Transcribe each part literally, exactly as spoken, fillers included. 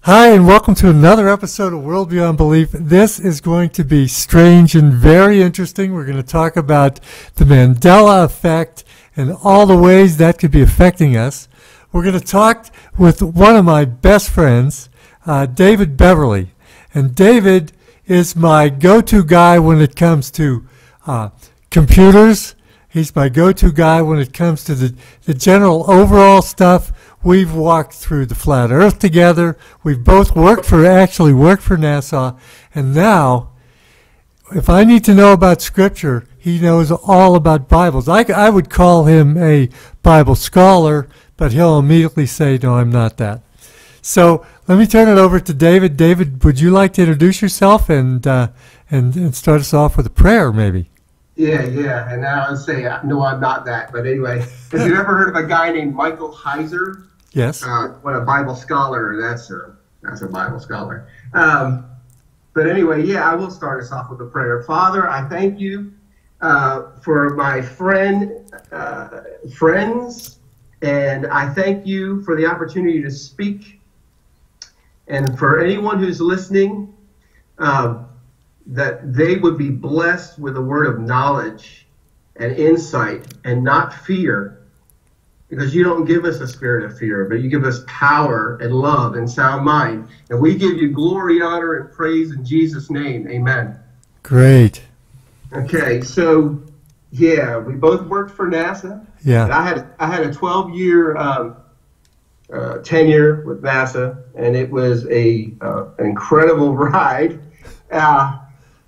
Hi, and welcome to another episode of World Beyond Belief. This is going to be strange and very interesting. We're going to talk about the Mandela Effect and all the ways that could be affecting us. We're going to talk with one of my best friends, uh, David Beverly. And David is my go-to guy when it comes to uh, computers. He's my go-to guy when it comes to the, the general overall stuff. We've walked through the flat earth together. We've both worked for, actually worked for NASA. And now, if I need to know about Scripture, he knows all about Bibles. I, I would call him a Bible scholar, but he'll immediately say, no, I'm not that. So let me turn it over to David. David, would you like to introduce yourself and, uh, and, and start us off with a prayer, maybe? Yeah, yeah. And now I'll say, no, I'm not that. But anyway, have you ever heard of a guy named Michael Heiser? Yes. Uh, what a Bible scholar. That's a, that's a Bible scholar. Um, but anyway, yeah, I will start us off with a prayer. Father, I thank you uh, for my friend, uh, friends, and I thank you for the opportunity to speak. And for anyone who's listening, um, that they would be blessed with a word of knowledge and insight and not fear. Because you don't give us a spirit of fear, but you give us power and love and sound mind. And we give you glory, honor, and praise in Jesus' name. Amen. Great. Okay, so, yeah, we both worked for NASA. Yeah. And I had I had a twelve-year um, uh, tenure with NASA, and it was a uh, an incredible ride. Uh,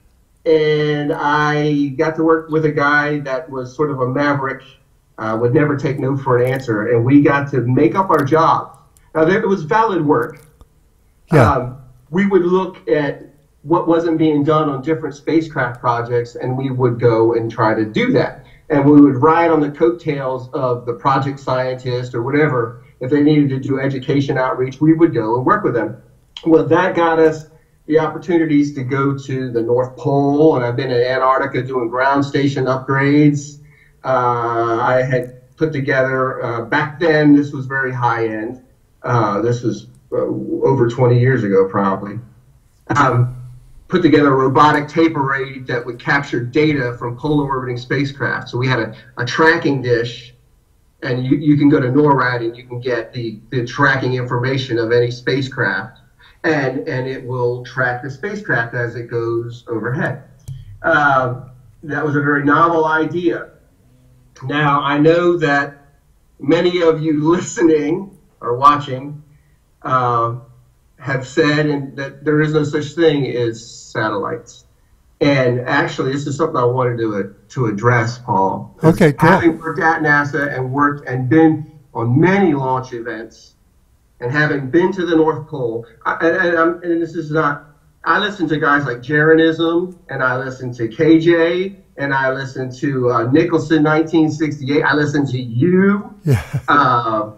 and I got to work with a guy that was sort of a maverick. Uh, would never take no for an answer, and we got to make up our jobs. Now, there, it was valid work. Yeah. Um, we would look at what wasn't being done on different spacecraft projects, and we would go and try to do that. And we would ride on the coattails of the project scientist or whatever. If they needed to do education outreach, we would go and work with them. Well, that got us the opportunities to go to the North Pole, and I've been in Antarctica doing ground station upgrades. Uh, I had put together, uh, back then, this was very high end. Uh, this was uh, over twenty years ago, probably. Um, put together a robotic tape array that would capture data from polar orbiting spacecraft. So we had a, a tracking dish, and you, you can go to NORAD and you can get the, the tracking information of any spacecraft, and, and it will track the spacecraft as it goes overhead. Uh, that was a very novel idea. Now, I know that many of you listening or watching uh, have said and that there is no such thing as satellites. And actually, this is something I wanted to, uh, to address, Paul. Okay, cool. Having worked at NASA and worked and been on many launch events and having been to the North Pole, I, and, and, I'm, and this is not, I listen to guys like Jeranism, and I listen to K J, and I listened to uh, Nicholson, nineteen sixty-eight. I listened to you. Yeah. Uh,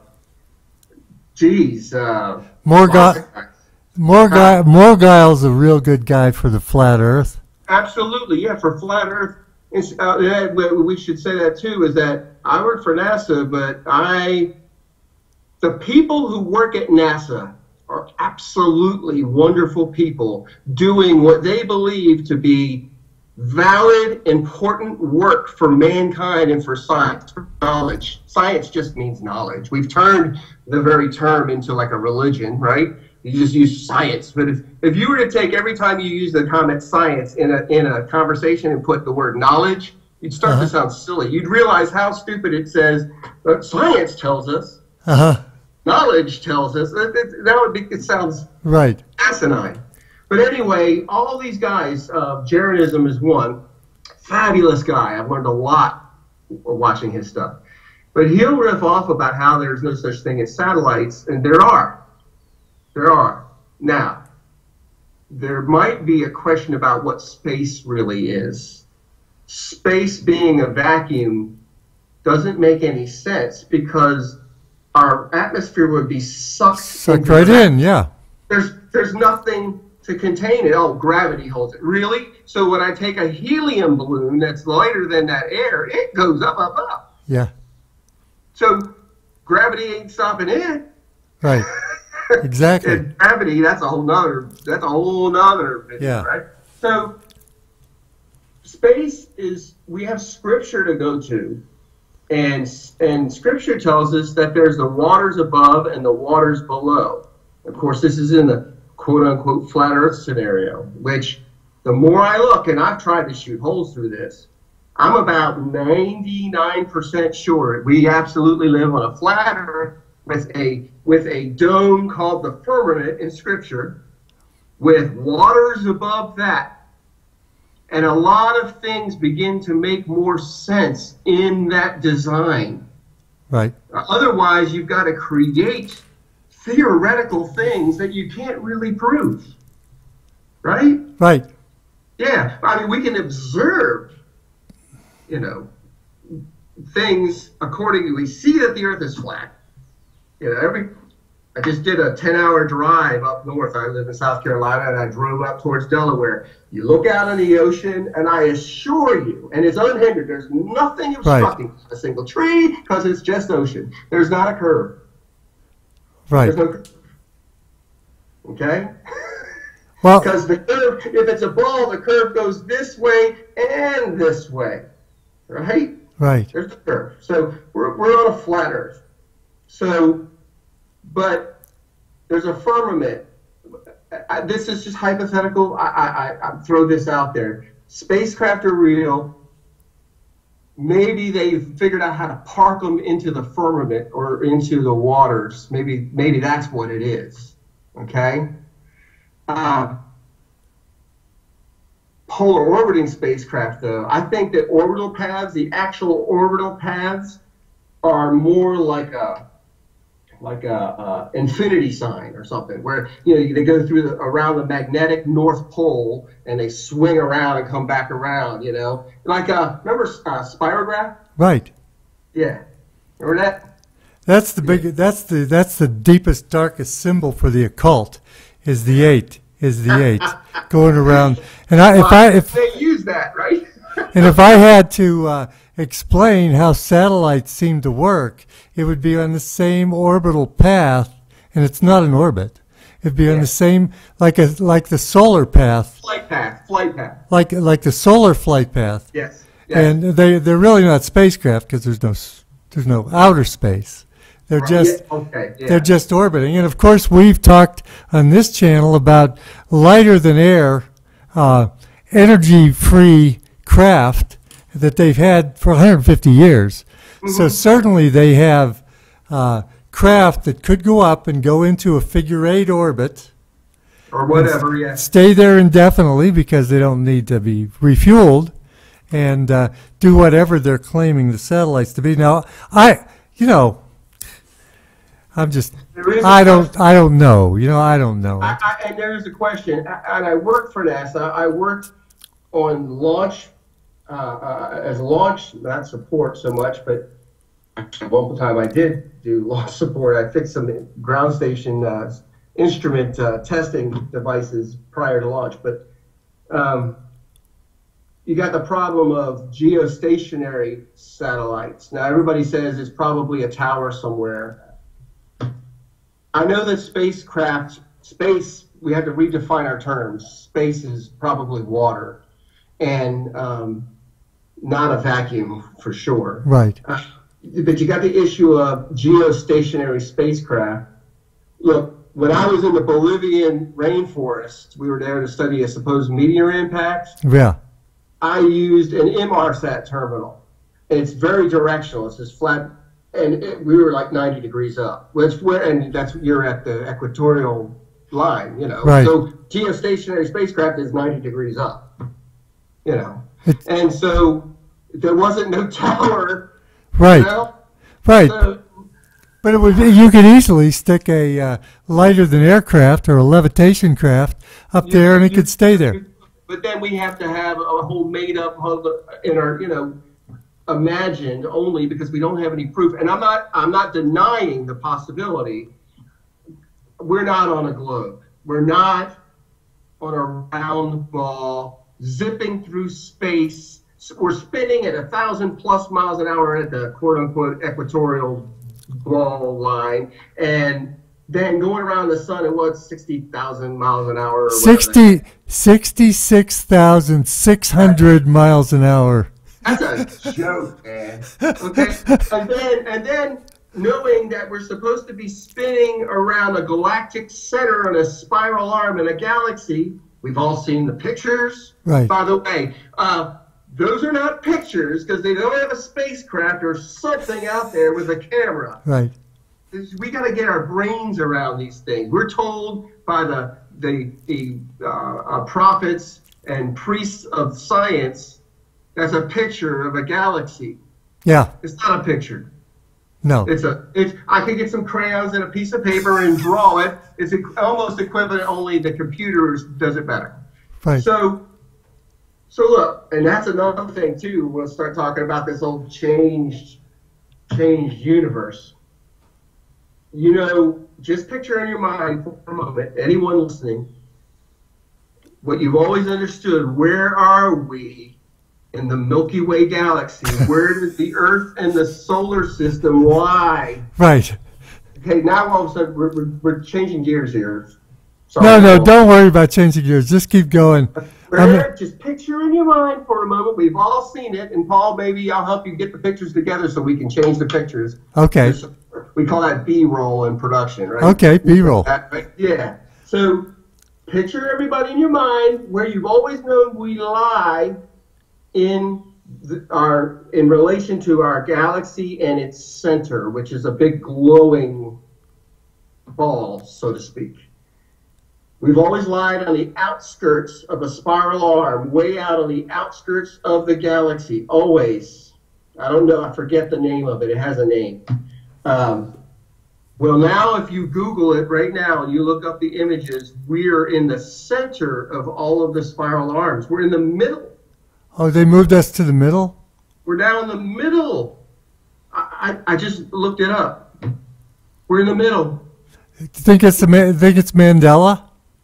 geez. Uh, more guy, more guy, uh, more Giles, a real good guy for the flat Earth. Absolutely, yeah. For flat Earth, it's, uh, yeah, we should say that too. Is that I work for NASA, but I, the people who work at NASA are absolutely wonderful people doing what they believe to be valid, important work for mankind and for science, for knowledge. Science just means knowledge. We've turned the very term into like a religion, right? You just use science. But if, if you were to take every time you use the comment science in a, in a conversation and put the word knowledge, you'd start uh-huh. to sound silly. You'd realize how stupid it says, uh, science tells us, uh-huh. knowledge tells us. That, that, that would be, it sounds right. asinine. But anyway, all these guys, uh, Jeranism is one, fabulous guy. I've learned a lot watching his stuff. But he'll riff off about how there's no such thing as satellites, and there are. There are. Now, there might be a question about what space really is. Space being a vacuum doesn't make any sense because our atmosphere would be sucked, sucked right in, yeah. There's, there's nothing to contain it. Oh, gravity holds it. Really? So when I take a helium balloon that's lighter than that air, it goes up, up, up. Yeah. So gravity ain't stopping it. Right. Exactly. And gravity, that's a whole nother, that's a whole nother business, Yeah. right? So space is, we have scripture to go to, and and scripture tells us that there's the waters above and the waters below. Of course, this is in the quote-unquote flat earth scenario, which the more I look, and I've tried to shoot holes through this, I'm about ninety-nine percent sure we absolutely live on a flat earth with a with a dome called the firmament in scripture, with waters above that. And a lot of things begin to make more sense in that design. Right. Otherwise, you've got to create theoretical things that you can't really prove. Right? Right. Yeah. I mean, we can observe, you know, things according to, we see that the earth is flat. You know, every, I just did a ten hour drive up north. I live in South Carolina, and I drove up towards Delaware. You look out on the ocean, and I assure you, and it's unhindered, there's nothing obstructing Right. a single tree, because it's just ocean. There's not a curve. Right. There's no curve. Okay? Well, Because the curve, if it's a ball, the curve goes this way and this way. Right? right. There's a curve. So we're, we're on a flat earth. So, but there's a firmament. I, this is just hypothetical. I, I, I throw this out there. Spacecraft are real. Maybe they've figured out how to park them into the firmament or into the waters. Maybe, maybe that's what it is. Okay. Uh, polar orbiting spacecraft, though, I think that orbital paths, the actual orbital paths, are more like a like a, a infinity sign or something, where you know they go through the, around the magnetic North Pole and they swing around and come back around. You know, like uh, remember uh, spirograph? Right. Yeah, remember that? That's the big. That's the that's the deepest, darkest symbol for the occult. Is the eight? Is the eight going around? And I, if I if they use that, right? and if I had to uh, explain how satellites seem to work, it would be on the same orbital path, and it's not an orbit. It'd be Yeah. on the same, like a like the solar path, Flight path, flight path. like like the solar flight path. Yes. yes. And they they're really not spacecraft because there's no s- there's no outer space. They're Right, just yeah, okay, yeah. they're just orbiting. And of course, we've talked on this channel about lighter than air, uh, energy-free craft that they've had for one hundred fifty years. So certainly they have uh, craft that could go up and go into a figure eight orbit, or whatever, yes. stay there indefinitely because they don't need to be refueled, and uh, do whatever they're claiming the satellites to be. Now, I, you know, I'm just, There is a I don't, I don't know. You know, I don't know. I, I, and there's a question, a- and I worked for NASA. I worked on launch, uh, uh, as launch, not support so much, but at one time I did do launch support. I fixed some ground station uh, instrument uh, testing devices prior to launch. But um, you got the problem of geostationary satellites. Now, everybody says it's probably a tower somewhere. I know that spacecraft, space, we have to redefine our terms. Space is probably water, and um, not a vacuum for sure. Right. Uh, but you got the issue of geostationary spacecraft. Look, when I was in the Bolivian rainforest, we were there to study a supposed meteor impact. Yeah. I used an Inmarsat terminal, and it's very directional. It's just flat. And it, we were like ninety degrees up, which where, and that's you're at the equatorial line, you know. Right. So geostationary spacecraft is ninety degrees up, you know. It's- And so there wasn't no tower, Right. you know. Right. So, But it would be, you could easily stick a uh, lighter than aircraft or a levitation craft up you- there, and it you- could stay there. But then we have to have a whole made up in our, you know, imagined only because we don't have any proof. And I'm not I'm not denying the possibility. We're not on a globe. We're not on a round ball zipping through space. We're spinning at a thousand plus miles an hour at the quote unquote equatorial ball line, and than going around the sun at what, sixty thousand miles an hour? Or sixty, sixty-six thousand six hundred miles an hour. That's a joke, man. Okay, and then and then knowing that we're supposed to be spinning around a galactic center on a spiral arm in a galaxy. We've all seen the pictures. Right. By the way, uh, those are not pictures because they don't have a spacecraft or something out there with a camera. Right. We got to get our brains around these things. We're told by the the, the uh, uh, prophets and priests of science that's a picture of a galaxy. Yeah. It's not a picture. No. It's a. It's. I could get some crayons and a piece of paper and draw it. It's almost equivalent. Only the computer does it better. Right. So. So look, and that's another thing too. We'll start talking about this old changed, changed universe. You know, just picture in your mind for a moment, anyone listening, what you've always understood. Where are we in the Milky Way galaxy? Where does the Earth and the solar system lie? Right. Okay, now all of a sudden we're, we're, we're changing gears here. Sorry, no, no, don't worry about changing gears. Just keep going. Where, just picture in your mind for a moment. We've all seen it. And Paul, maybe I'll help you get the pictures together so we can change the pictures. Okay. We call that B-roll in production, right? Okay, B-roll. Right? Yeah. So picture everybody in your mind where you've always known we lie in the, our in relation to our galaxy and its center, which is a big glowing ball, so to speak. We've always lied on the outskirts of a spiral arm, way out on the outskirts of the galaxy, always. I don't know, I forget the name of it. It has a name. Um, well, now if you Google it right now and you look up the images, we're in the center of all of the spiral arms. We're in the middle. Oh, they moved us to the middle? We're down in the middle. I, I, I just looked it up. We're in the middle. Do you think it's, the, think it's Mandela?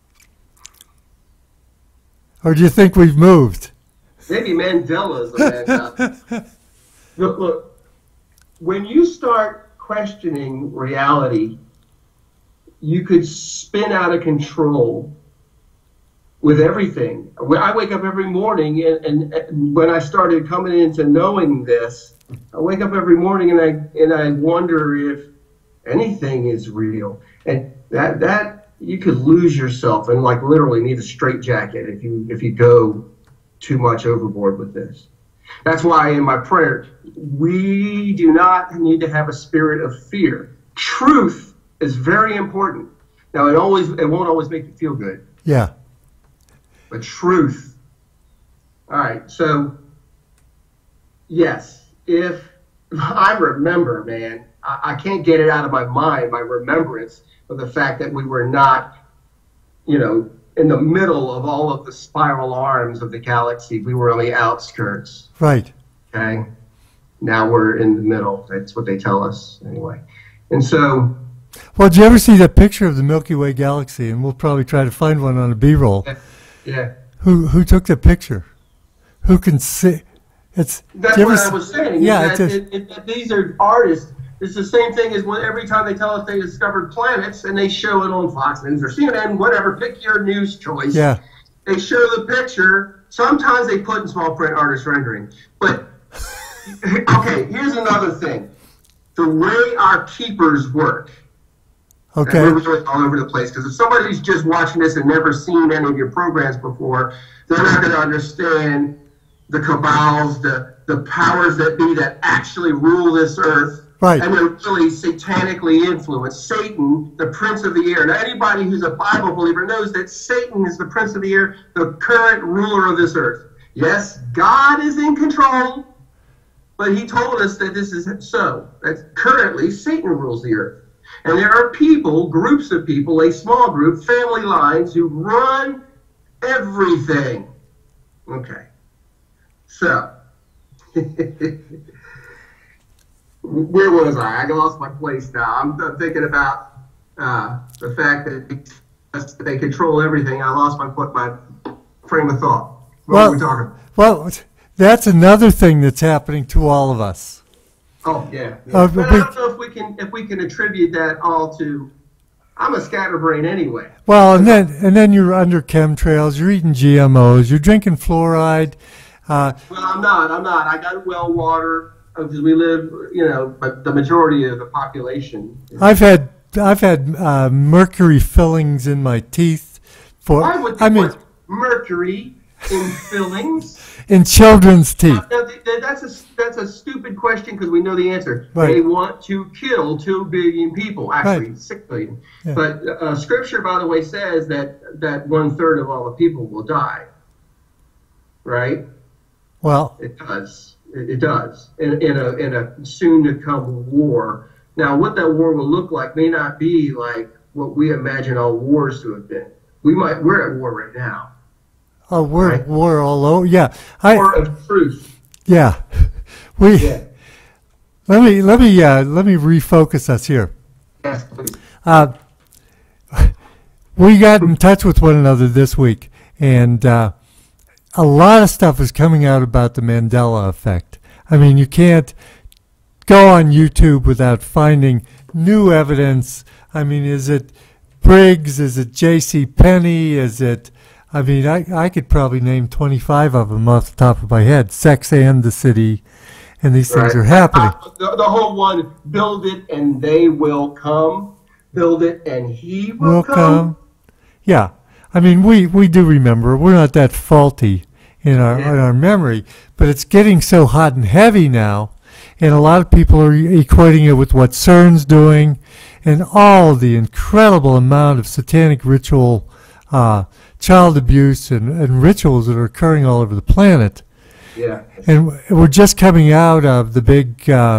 Or do you think we've moved? Maybe Mandela's the Mandela. Look, look, when you start questioning reality, you could spin out of control with everything. I wake up every morning, and, and, and when I started coming into knowing this, I wake up every morning and I and I wonder if anything is real. And that that you could lose yourself and like literally need a straitjacket if you if you go too much overboard with this. That's why in my prayer, we do not need to have a spirit of fear. Truth is very important. Now it always it won't always make you feel good. Yeah. But truth. All right, so yes, if I remember, man, I, I can't get it out of my mind, my remembrance of the fact that we were not, you know, in the middle of all of the spiral arms of the galaxy. We were on the outskirts. Right. Okay. Now we're in the middle. That's what they tell us anyway. And so. Well, did you ever see that picture of the Milky Way galaxy? And we'll probably try to find one on a B-roll. Yeah. Yeah. Who who took the picture? Who can see? It's. That's what I was saying. Yeah. That, it, it, it, these are artists. It's the same thing as when every time they tell us they discovered planets and they show it on Fox News or C N N, whatever, pick your news choice. Yeah. They show the picture. Sometimes they put in small print artist rendering. But, okay, here's another thing. The way our keepers work. Okay. And we're really all over the place because if somebody's just watching this and never seen any of your programs before, they're not going to understand the cabals, the, the powers that be that actually rule this earth. Right. And they're really satanically influenced. Satan, the prince of the air. Now, anybody who's a Bible believer knows that Satan is the prince of the air, the current ruler of this earth. Yes, God is in control, but he told us that this is so. That currently Satan rules the earth. And there are people, groups of people, a small group, family lines, who run everything. Okay. So, where was I? I lost my place now. I'm, I'm thinking about uh, the fact that they control everything. I lost my my frame of thought. What well, were we talking about? Well, that's another thing that's happening to all of us. Oh yeah, yeah. Uh, but I don't know if we can if we can attribute that all to I'm a scatterbrain anyway. Well, and then and then you're under chemtrails. You're eating G M Os. You're drinking fluoride. Uh, well, I'm not. I'm not. I got well water because we live, you know, but the majority of the population. I've had I've had uh, mercury fillings in my teeth for. Why would I mean, mercury in fillings? In children's teeth. Now, that's a that's a stupid question because we know the answer. Right. They want to kill two billion people, actually Right. six billion. Yeah. But uh, Scripture, by the way, says that that one third of all the people will die. Right? Well, it does. It, it does in, in a in a soon to come war. Now, what that war will look like may not be like what we imagine all wars to have been. We might we're at war right now. oh, we're Right. we're all over. Yeah, I. War of truth. Yeah, we. Yeah. Let me let me uh, let me refocus us here. Yes, please. Uh, we got in touch with one another this week, and uh, a lot of stuff is coming out about the Mandela Effect. I mean, you can't go on YouTube without finding new evidence. I mean, is it Briggs? Is it J C Penney? Is it? I mean, I, I could probably name twenty-five of them off the top of my head. Sex and the City, and these things Right. are happening. Uh, the, the whole one, build it and they will come. Build it and he will, Will come. come. Yeah, I mean, we, we do remember. We're not that faulty in our Yeah. in our memory, but it's getting so hot and heavy now, and a lot of people are equating it with what CERN's doing, and all the incredible amount of satanic ritual, uh, child abuse, and, and rituals that are occurring all over the planet. Yeah. And we're just coming out of the big, uh,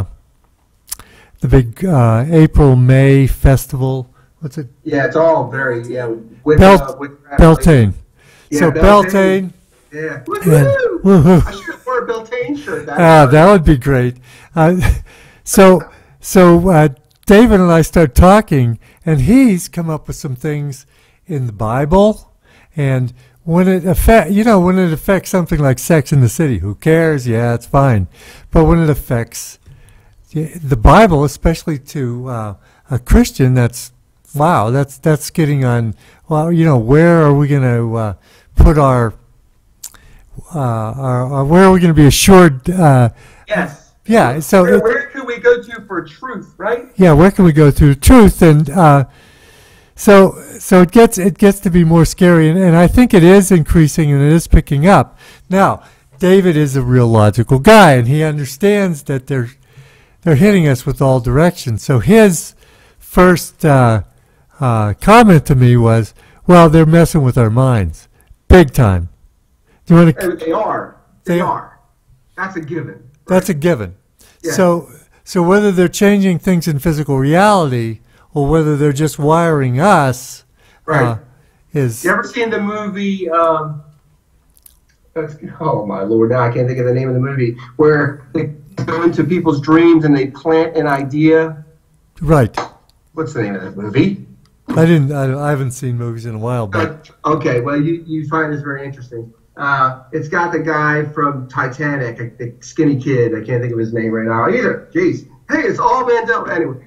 the big uh, April May festival. What's it? Yeah, it's all very, yeah. With, Bel- uh, with Beltane. Yeah, so Beltane. Beltane. Yeah. And, Woohoo! woohoo. I should have worn a Beltane shirt. That Ah, was- that would be great. Uh, so, so uh, David and I start talking, and he's come up with some things in the Bible, and when it affect, you know, when it affects something like Sex in the City, who cares? Yeah, it's fine. But when it affects the Bible, especially to uh, a Christian, that's wow. That's that's getting on. Well, you know, where are we going to uh, put our, uh, our, our? Where are we going to be assured? Uh, Yes. yeah. So Where, it, where can we go to for truth, right? yeah, where can we go through truth? And uh, so so it gets it gets to be more scary, and, and I think it is increasing and it is picking up. Now, David is a real logical guy, and he understands that they're they're hitting us with all directions. So his first uh, uh, comment to me was, "Well, they're messing with our minds, big time." Do you want to? And they are. They, They- are. That's a given. That's a given. Yeah. So, so whether they're changing things in physical reality or whether they're just wiring us, Right. uh, is You ever seen the movie? Um, that's- oh my lord! Now I can't think of the name of the movie where they go into people's dreams and they plant an idea. right. What's the name of that movie? I didn't. I, I haven't seen movies in a while, but Uh, okay, well you, you find this very interesting. Uh, it's got the guy from Titanic, the skinny kid. I can't think of his name right now either. Jeez. Hey, it's all Mandela. Anyway.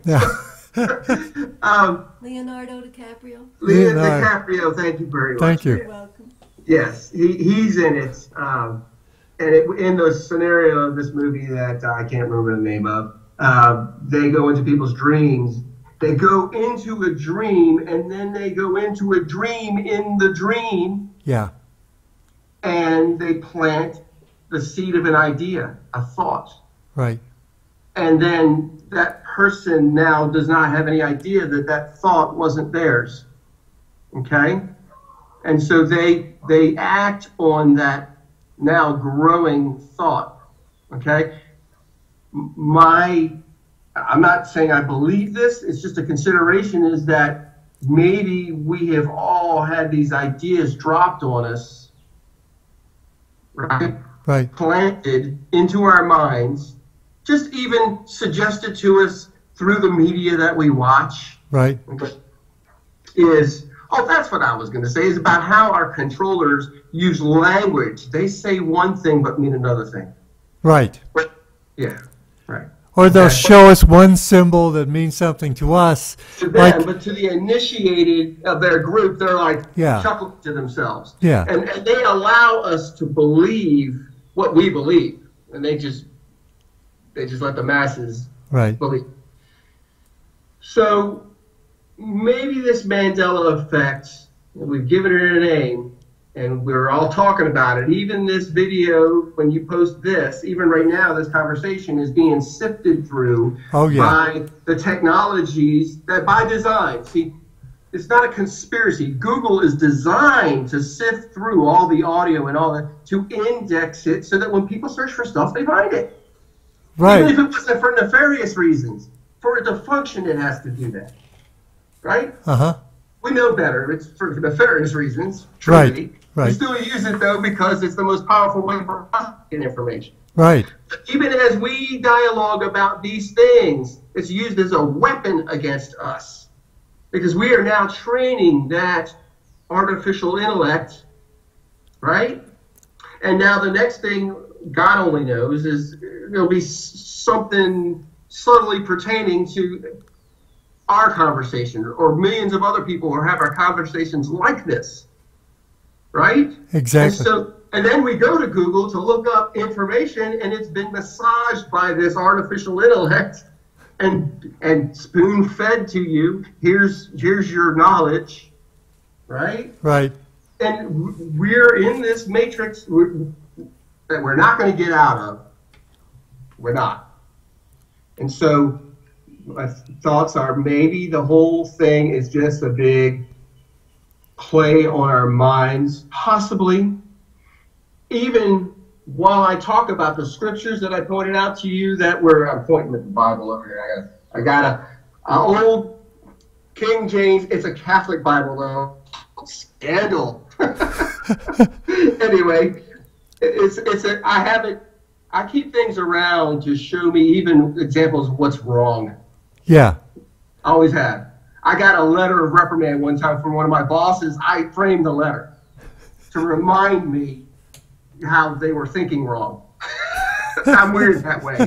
yeah. um, Leonardo DiCaprio. Leonardo Leonardo. DiCaprio, thank you very much. Thank you. You're welcome. Yes, he, he's in it. Um, and it, in the scenario of this movie that uh, I can't remember the name of, uh, they go into people's dreams. They go into a dream, and then they go into a dream in the dream, yeah. and they plant the seed of an idea, a thought. Right. And then that person now does not have any idea that that thought wasn't theirs. Okay? And so they they act on that now growing thought. Okay? M- My, I'm not saying I believe this, it's just a consideration is that maybe we have all had these ideas dropped on us, right? Right. Planted into our minds, just even suggested to us through the media that we watch, Right. is, oh, that's what I was going to say, is about how our controllers use language. They say one thing but mean another thing. Right. Yeah, right. Or they'll Okay. show us one symbol that means something to us. To them, Like, but to the initiated of their group, they're like Yeah. chuckling to themselves. Yeah. And, and they allow us to believe what we believe, and they just they just let the masses right. believe. So maybe this Mandela effect, we've given it a name, and we're all talking about it. Even this video, when you post this, even right now, this conversation is being sifted through Oh, yeah. by the technologies that by design. See, it's not a conspiracy. Google is designed to sift through all the audio and all that to index it so that when people search for stuff, they find it. Right. Even if it wasn't for nefarious reasons. For it to function, it has to do that. Right? Uh-huh. We know better. It's for nefarious reasons, truly. Right, right. We still use it, though, because it's the most powerful way for us to get information. Right. Even as we dialogue about these things, it's used as a weapon against us. Because we are now training that artificial intellect, right? And now the next thing, God only knows, is there'll be something subtly pertaining to our conversation, or millions of other people will have our conversations like this, right? Exactly. And so, and then we go to Google to look up information, and it's been massaged by this artificial intellect and and spoon fed to you. Here's here's your knowledge, right? Right. And we're in this matrix that we're not going to get out of. We're not. And so my thoughts are maybe the whole thing is just a big play on our minds, possibly. Even while I talk about the scriptures that I pointed out to you that were, I'm pointing at the Bible over here. I got, I got a, a old King James. It's a Catholic Bible, though. Scandal. Anyway, it's it's a, I have it. I keep things around to show me even examples of what's wrong. Yeah. I always have. I got a letter of reprimand one time from one of my bosses. I framed the letter to remind me how they were thinking wrong. I'm weird that way.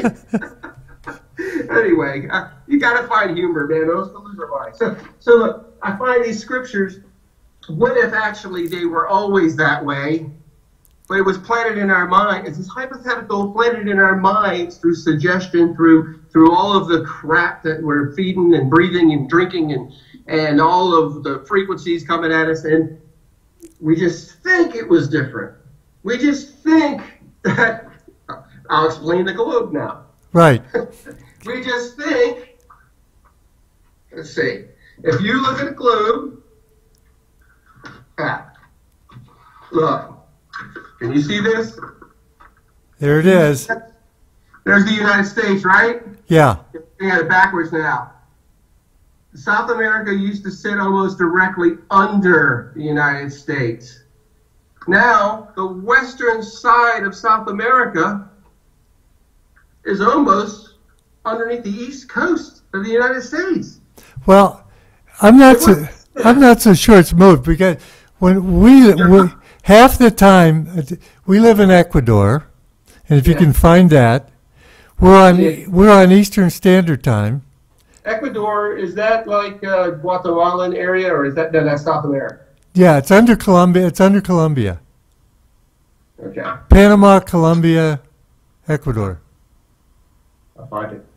Okay. Anyway, uh, you got to find humor, man. Those the loser mind. So, so look, I find these scriptures. What if actually they were always that way? But it was planted in our mind. It's this hypothetical planted in our minds through suggestion, through through all of the crap that we're feeding and breathing and drinking and, and all of the frequencies coming at us. And we just think it was different. We just think that, I'll explain the globe now. Right. We just think, let's see, if you look at a globe, ah, look. Can you see this? There it is. There's the United States, right? Yeah. We got it backwards now. South America used to sit almost directly under the United States. Now, the western side of South America is almost underneath the east coast of the United States. Well, I'm not so, I'm not so sure it's moved because when we, we half the time we live in Ecuador, and if you Yeah. can find that, we're on we're on Eastern Standard Time. Ecuador, is that like uh, Guatemalan area, or is that, no, that's South America? Yeah, it's under Colombia. It's under Colombia. Okay, Panama, Colombia, Ecuador. I'll find it.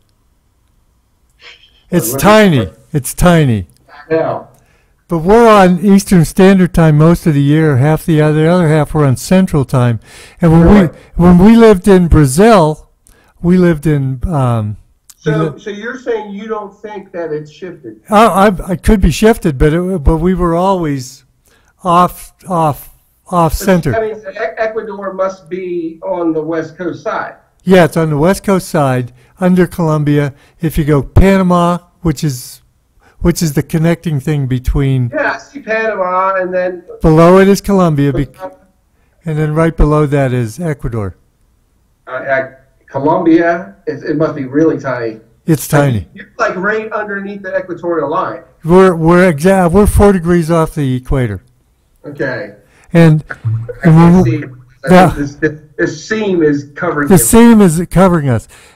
It's Let me- tiny. It's tiny. Now, But we're on Eastern Standard Time most of the year. Half the other, the other half we're on Central Time. And when Right. we when we lived in Brazil, we lived in. Um, we so, li- so you're saying you don't think that it's shifted? I, I, I could be shifted, but it, but we were always off off off center. I mean, E- Ecuador must be on the west coast side. Yeah, it's on the west coast side under Colombia. If you go Panama, which is which is the connecting thing between. Yeah, I see Panama, and then Below it is Colombia, be, and then right below that is Ecuador. uh, uh, Colombia, it, it must be really tiny. It's tiny. You're like right underneath the equatorial line. We're we're exa- we're four degrees off the equator, Okay. and, I and when can we- see. I yeah. think this, this, this seam is covering the you. seam is covering us.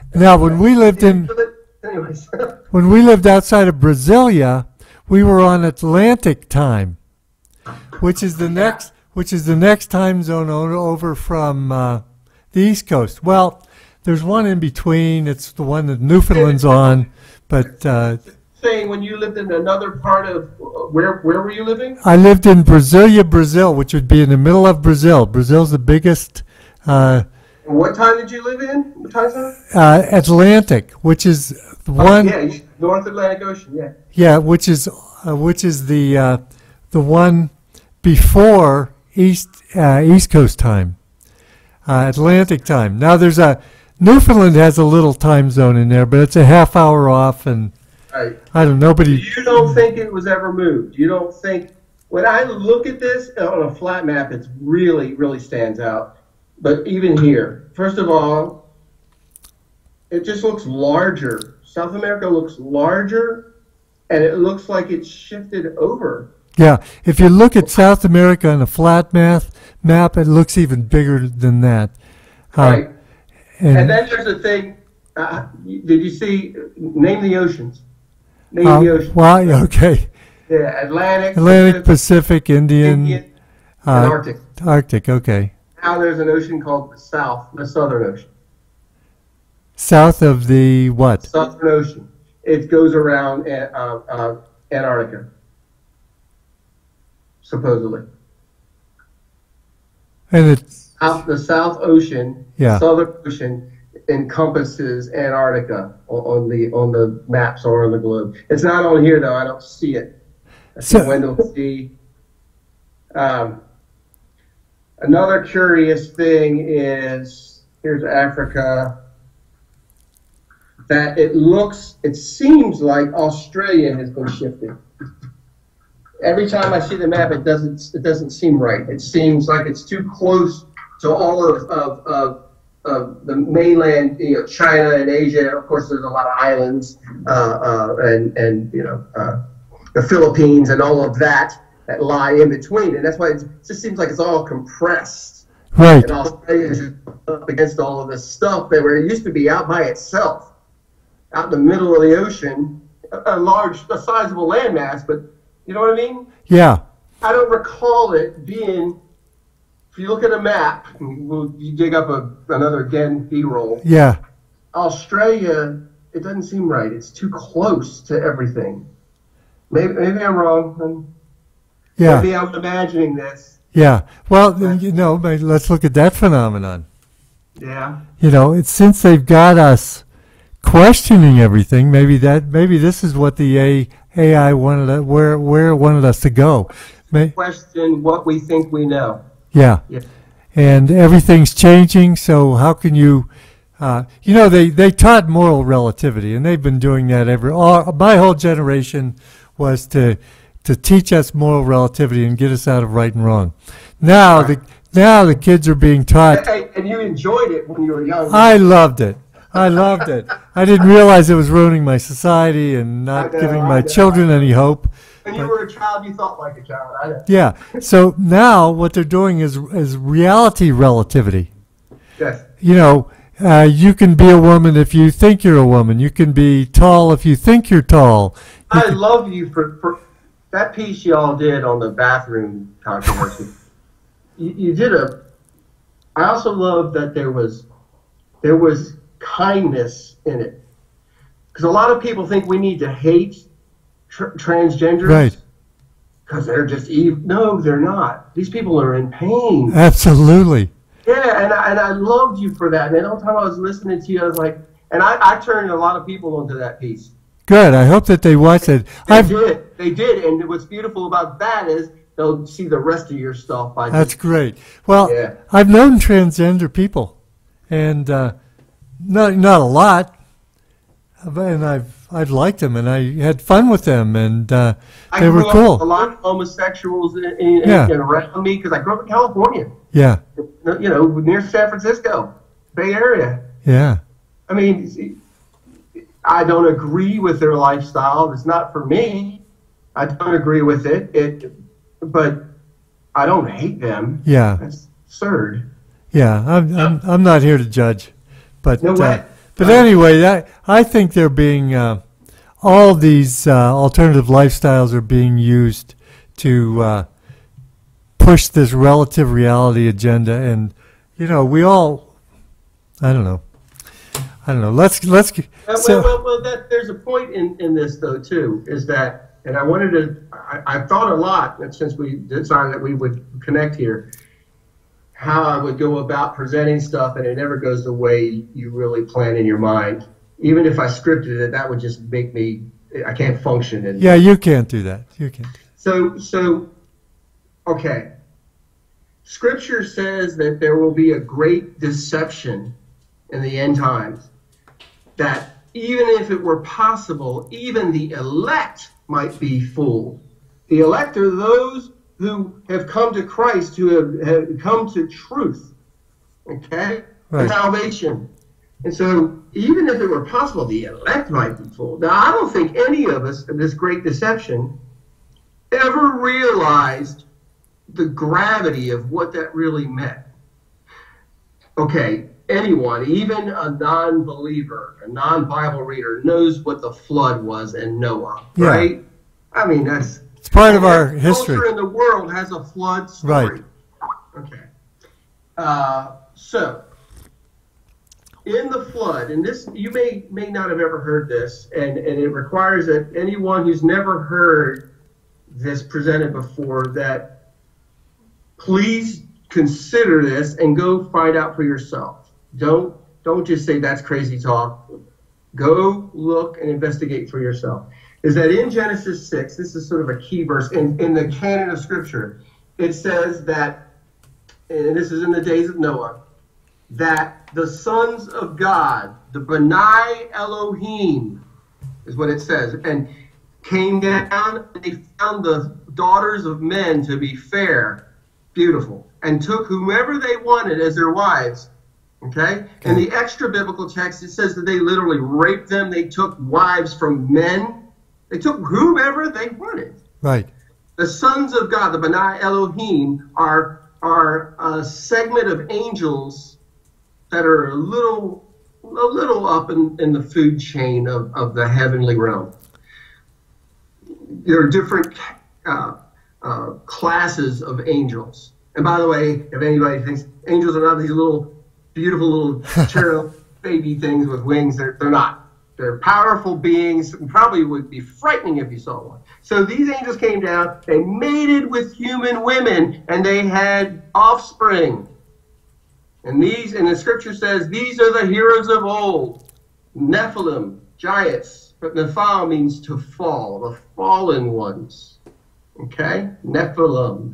Now, when we lived in Anyways. when we lived outside of Brasilia, we were on Atlantic time, which is the next which is the next time zone o- over from uh, the East Coast. Well, there's one in between. It's the one that Newfoundland's on, but uh, Saying when you lived in another part of where where were you living? I lived in Brasilia, Brazil, which would be in the middle of Brazil. Brazil's the biggest uh, What time did you live in? What time zone? uh, Atlantic, which is the Oh, one. yeah, you- North Atlantic Ocean. Yeah. Yeah, which is uh, which is the uh, the one before East uh, East Coast time, uh, Atlantic time. Now there's a Newfoundland has a little time zone in there, but it's a half hour off, and Right. I don't know. Nobody. You don't think it was ever moved. You don't think when I look at this on a flat map, it really really stands out. But even here, first of all, it just looks larger. South America looks larger, and it looks like it's shifted over. Yeah, if you look at South America on a flat math map, it looks even bigger than that. Uh, Right. and And then there's a thing. Uh, did you see? Name the oceans. Name uh, the oceans. well, yeah, okay, Yeah, Atlantic, Atlantic, Pacific, Indian, Indian, uh, and Arctic. Arctic. Okay, Now there's an ocean called the South, the Southern Ocean. south of the what? Southern Ocean. It goes around uh, uh, Antarctica, supposedly. And it's Out the South Ocean, Yeah. Southern Ocean encompasses Antarctica on, on the on the maps or on the globe. It's not on here though. I don't see it. I see So- Wendell Sea. Um, another curious thing is here's Africa. That it looks, it seems like Australia has been shifting. Every time I see the map, it doesn't it doesn't seem right. It seems like it's too close to all of of, of, of the mainland, you know, China and Asia. Of course, there's a lot of islands uh, uh, and and you know uh, the Philippines and all of that that lie in between, and that's why it's, it just seems like it's all compressed. right. And Australia is up against all of this stuff that where it used to be out by itself, out in the middle of the ocean, a, a large, a sizable landmass, but you know what I mean? Yeah, I don't recall it being, if you look at a map, we'll, you dig up a, another again B-roll, yeah, Australia, it doesn't seem right. It's too close to everything. Maybe, maybe I'm wrong. yeah, Maybe I'm imagining this. yeah. Well, then, you know, but let's look at that phenomenon. Yeah. You know, it's since they've got us questioning everything. Maybe that, maybe this is what the A, AI wanted, to, where where it wanted us to go. May, Question what we think we know. yeah. Yeah. And everything's changing. So how can you, uh, you know, they, they taught moral relativity, and they've been doing that every. All, my whole generation was to to teach us moral relativity and get us out of right and wrong. Now the now the kids are being taught. Hey, and you enjoyed it when you were young. I loved it. I loved it. I didn't realize it was ruining my society and not I know, giving I my know. children any hope. When you were a child, you thought like a child. I know. Yeah. So now what they're doing is is reality relativity. Yes. You know, uh, you can be a woman if you think you're a woman. You can be tall if you think you're tall. You I can- love you for, for that piece y'all did on the bathroom controversy. you, you did a. I also love that there was there was kindness in it, because a lot of people think we need to hate tr- transgenders. Right. Because they're just evil. No, they're not. These people are in pain. Absolutely. Yeah, and I, and I loved you for that. And the whole time I was listening to you, I was like, and I, I turned a lot of people onto that piece. Good. I hope that they watch it. They I've, did. They did. And what's beautiful about that is they'll see the rest of your stuff by that's just, great. Well, Yeah. I've known transgender people, and uh, not not a lot, and I've I've liked them, and I had fun with them, and uh, I they were grew up with a cool. lot of homosexuals in, in, Yeah. in around me because I grew up in California, Yeah. you know, near San Francisco, Bay Area. Yeah. I mean, I don't agree with their lifestyle. It's not for me. I don't agree with it. It, but I don't hate them. Yeah. That's absurd. Yeah. I'm I'm I'm not here to judge, but No uh, way. But anyway, that, I think they're being, uh, all these uh, alternative lifestyles are being used to uh, push this relative reality agenda. And, you know, we all, I don't know. I don't know. Let's, let's, uh, so, well, well, well that, there's a point in, in this, though, too, is that, and I wanted to, I, I've thought a lot since we decided that we would connect here, how I would go about presenting stuff, and it never goes the way you really plan in your mind. Even if I scripted it, that would just make me, I can't function. And yeah, you can't do that. You can't. So, so, okay. Scripture says that there will be a great deception in the end times, that even if it were possible, even the elect might be fooled. The elect are those who have come to Christ, who have, have come to truth, okay, right. Salvation. And so even if it were possible, the elect might be fooled. Now, I don't think any of us in this great deception ever realized the gravity of what that really meant. Okay, anyone, even a non-believer, a non-Bible reader, knows what the flood was and Noah, yeah. right? I mean, that's... It's part of our every history. Culture in the world has a flood story. Right. Okay. Uh, so, in the flood, and this, you may may not have ever heard this, and, and it requires that anyone who's never heard this presented before, that please consider this and go find out for yourself. Don't don't just say that's crazy talk. Go look and investigate for yourself. Is that in Genesis six, this is sort of a key verse, in, in the canon of Scripture, it says that, and this is in the days of Noah, that the sons of God, the Benai Elohim, is what it says, and came down, and they found the daughters of men to be fair, beautiful, and took whomever they wanted as their wives. Okay? In the extra biblical text, it says that they literally raped them. They took wives from men. They took whomever they wanted. Right. The sons of God, the Benai Elohim, are, are a segment of angels that are a little, a little up in, in the food chain of, of the heavenly realm. There are different uh, uh, classes of angels. And by the way, if anybody thinks angels are not these little, beautiful little cherub baby things with wings, they're, they're not. They're powerful beings, and probably would be frightening if you saw one. So these angels came down, they mated with human women, and they had offspring. And these, and the scripture says, these are the heroes of old, Nephilim, giants. But Nephal means to fall, the fallen ones. Okay? Nephilim.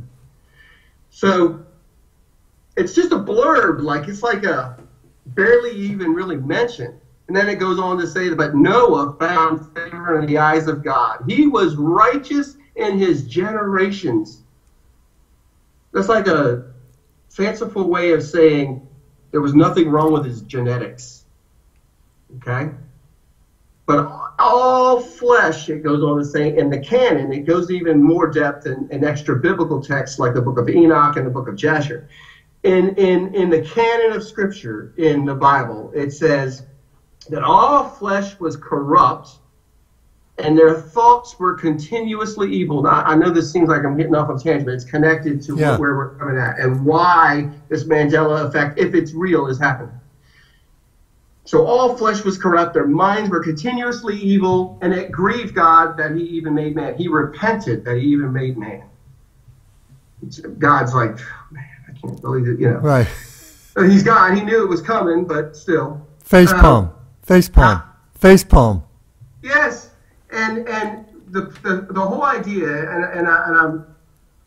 So it's just a blurb, like it's like a barely even really mentioned. And then it goes on to say that, but Noah found favor in the eyes of God. He was righteous in his generations. That's like a fanciful way of saying there was nothing wrong with his genetics. Okay? But all flesh, it goes on to say, in the canon, it goes even more depth in, in extra biblical texts like the book of Enoch and the book of Jasher. In, in, in the canon of Scripture, in the Bible, it says that all flesh was corrupt and their thoughts were continuously evil. Now, I know this seems like I'm getting off on a tangent, but it's connected to yeah. where we're coming at and why this Mandela effect, if it's real, is happening. So all flesh was corrupt, their minds were continuously evil, and it grieved God that he even made man. He repented that he even made man. It's, God's like, oh, man, I can't believe it, you know. Right. He's God, he knew it was coming, but still. Face um, palm. Face palm. Uh, Face palm. Yes. And and the the, the whole idea, and, and, I, and I'm,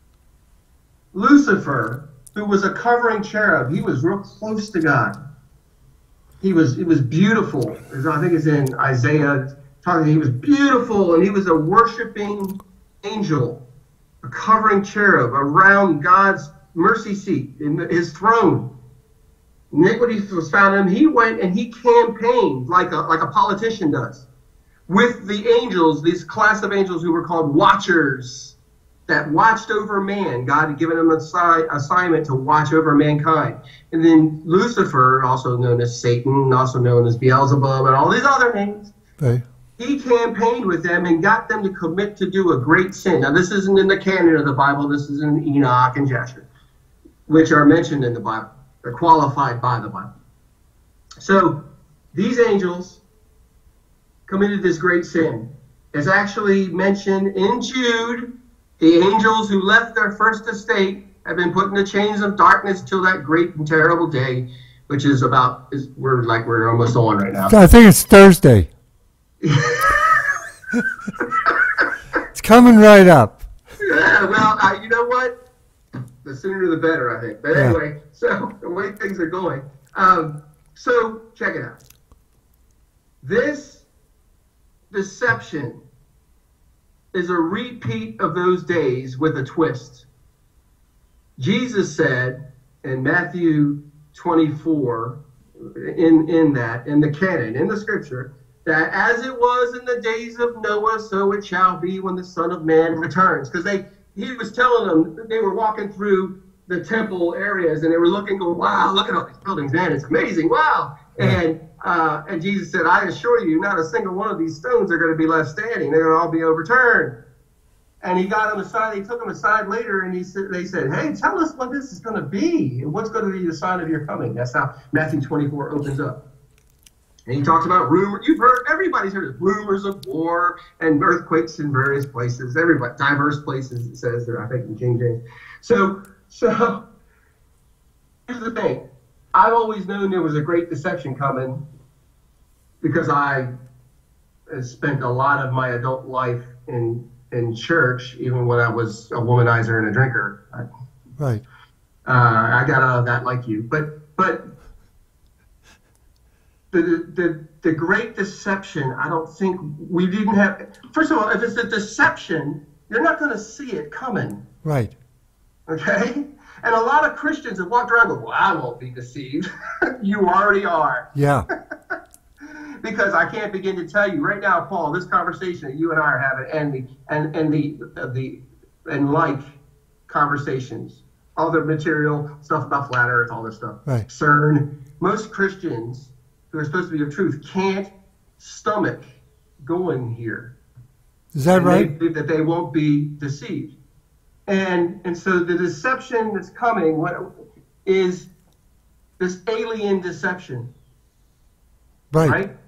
Lucifer, who was a covering cherub, he was real close to God. He was, it was beautiful. I think it's in Isaiah, talking, he was beautiful, and he was a worshiping angel, a covering cherub around God's mercy seat, in his throne. Iniquity was found in him. He went and he campaigned like a, like a politician does with the angels, this class of angels who were called watchers. that watched over man. God had given him an assi- assignment to watch over mankind. And then Lucifer, also known as Satan, also known as Beelzebub, and all these other names, Right. he campaigned with them and got them to commit to do a great sin. Now, this isn't in the canon of the Bible. This is in Enoch and Jasher, which are mentioned in the Bible. They're qualified by the Bible. So these angels committed this great sin. It's actually mentioned in Jude. The angels who left their first estate have been put in the chains of darkness till that great and terrible day, which is about, is we're like we're almost on right now. I think it's Thursday. It's coming right up. Yeah, well, uh, you know what? The sooner the better, I think. But Yeah. anyway, so the way things are going. Um, so check it out. This deception is a repeat of those days with a twist. Jesus said in Matthew twenty-four, in, in that, in the canon, in the scripture, that as it was in the days of Noah, so it shall be when the Son of Man returns. Because they, he was telling them, they were walking through the temple areas and they were looking, going, wow, look at all these buildings, man, it's amazing, wow. And uh, and Jesus said, I assure you, not a single one of these stones are going to be left standing. They're going to all be overturned. And he got them aside. He took them aside later, and he said, they said, hey, tell us what this is going to be. What's going to be the sign of your coming? That's how Matthew twenty-four opens up. And he talks about rumors. You've heard, everybody's heard of rumors of war and earthquakes in various places. Everybody, diverse places, it says there, I think, in King James. So, so here's the thing. I've always known there was a great deception coming because I spent a lot of my adult life in in church, even when I was a womanizer and a drinker. Right. Uh, I got out of that like you. But but the the the great deception, I don't think we didn't have. First of all, if it's a deception, you're not going to see it coming. Right. Okay? And a lot of Christians have walked around and go, well, I won't be deceived. You already are. Yeah. Because I can't begin to tell you right now, Paul, this conversation that you and I are having, and the and and the the and like conversations, all the material stuff about flat Earth, all this stuff, Right. CERN. Most Christians who are supposed to be of truth can't stomach going here. Is that And right? They believe that they won't be deceived, and and so the deception that's coming, what is this alien deception, Right. right?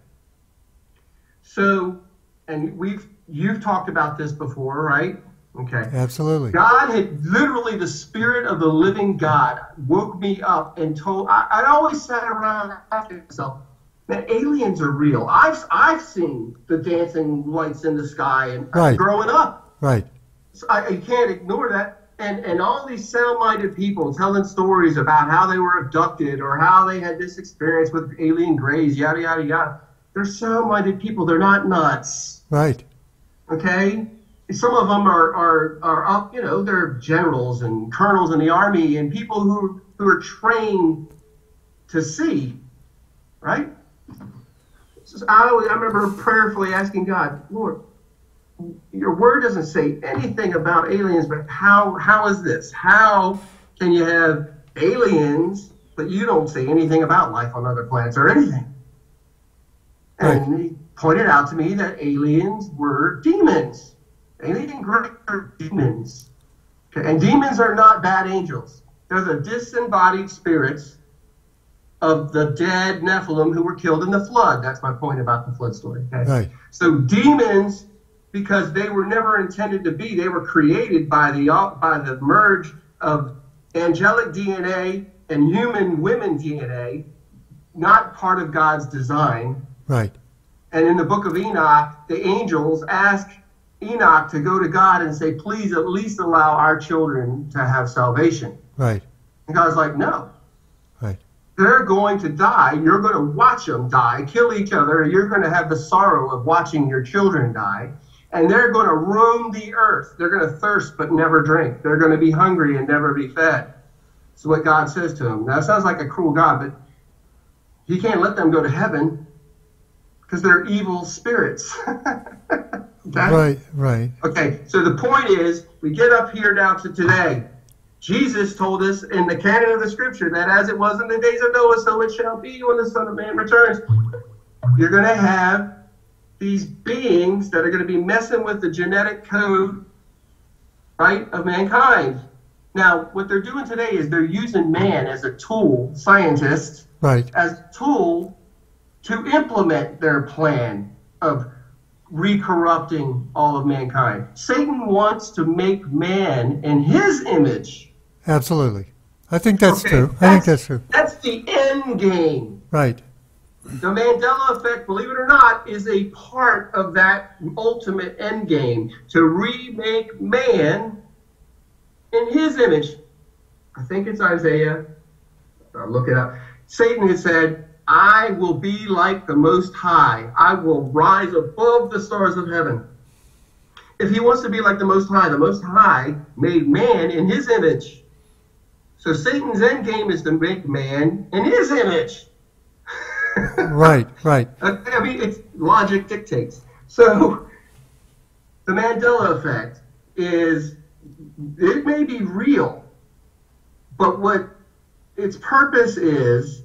So, and we've, you've talked about this before, right? Okay. Absolutely. God had literally, the Spirit of the living God woke me up and told, I, I always sat around asking myself, man, aliens are real. I've, I've seen the dancing lights in the sky and Right. growing up. Right. So I, you can't ignore that. And, and all these sound-minded people telling stories about how they were abducted or how they had this experience with alien grays, yada, yada, yada. They're sound-minded people. They're not nuts. Right. Okay? Some of them are, are, are up, you know, they're generals and colonels in the army and people who, who are trained to see, right? So I, always, I remember prayerfully asking God, Lord, your word doesn't say anything about aliens, but how how is this? How can you have aliens, but you don't say anything about life on other planets or anything? And right. He pointed out to me that aliens were demons. Alien great are demons. Okay? And demons are not bad angels. They're the disembodied spirits of the dead Nephilim who were killed in the flood. That's my point about the flood story. Okay? Right. So demons, because they were never intended to be, they were created by the by the merge of angelic D N A and human women D N A, not part of God's design. Right. And in the book of Enoch, the angels ask Enoch to go to God and say, please at least allow our children to have salvation. Right. And God's like, no. Right. They're going to die. You're going to watch them die, kill each other. You're going to have the sorrow of watching your children die. And they're going to roam the earth. They're going to thirst but never drink. They're going to be hungry and never be fed. That's what God says to them. Now, it sounds like a cruel God, but he can't let them go to heaven because they're evil spirits. Okay? Right, right. Okay, so the point is, we get up here now to today. Jesus told us in the canon of the scripture that as it was in the days of Noah, so it shall be when the Son of Man returns. You're going to have these beings that are going to be messing with the genetic code, right, of mankind. Now, what they're doing today is they're using man as a tool, scientists, right, as a tool to implement their plan of re-corrupting all of mankind. Satan wants to make man in his image. Absolutely. I think that's Okay, true. That's, I think that's true. That's the end game. Right. The Mandela Effect, believe it or not, is a part of that ultimate end game, to remake man in his image. I think it's Isaiah. I'll look it up. Satan had said, I will be like the Most High. I will rise above the stars of heaven. If he wants to be like the Most High, the Most High made man in his image. So Satan's end game is to make man in his image. Right, right. I mean, it's logic dictates. So the Mandela Effect is, it may be real, but what its purpose is,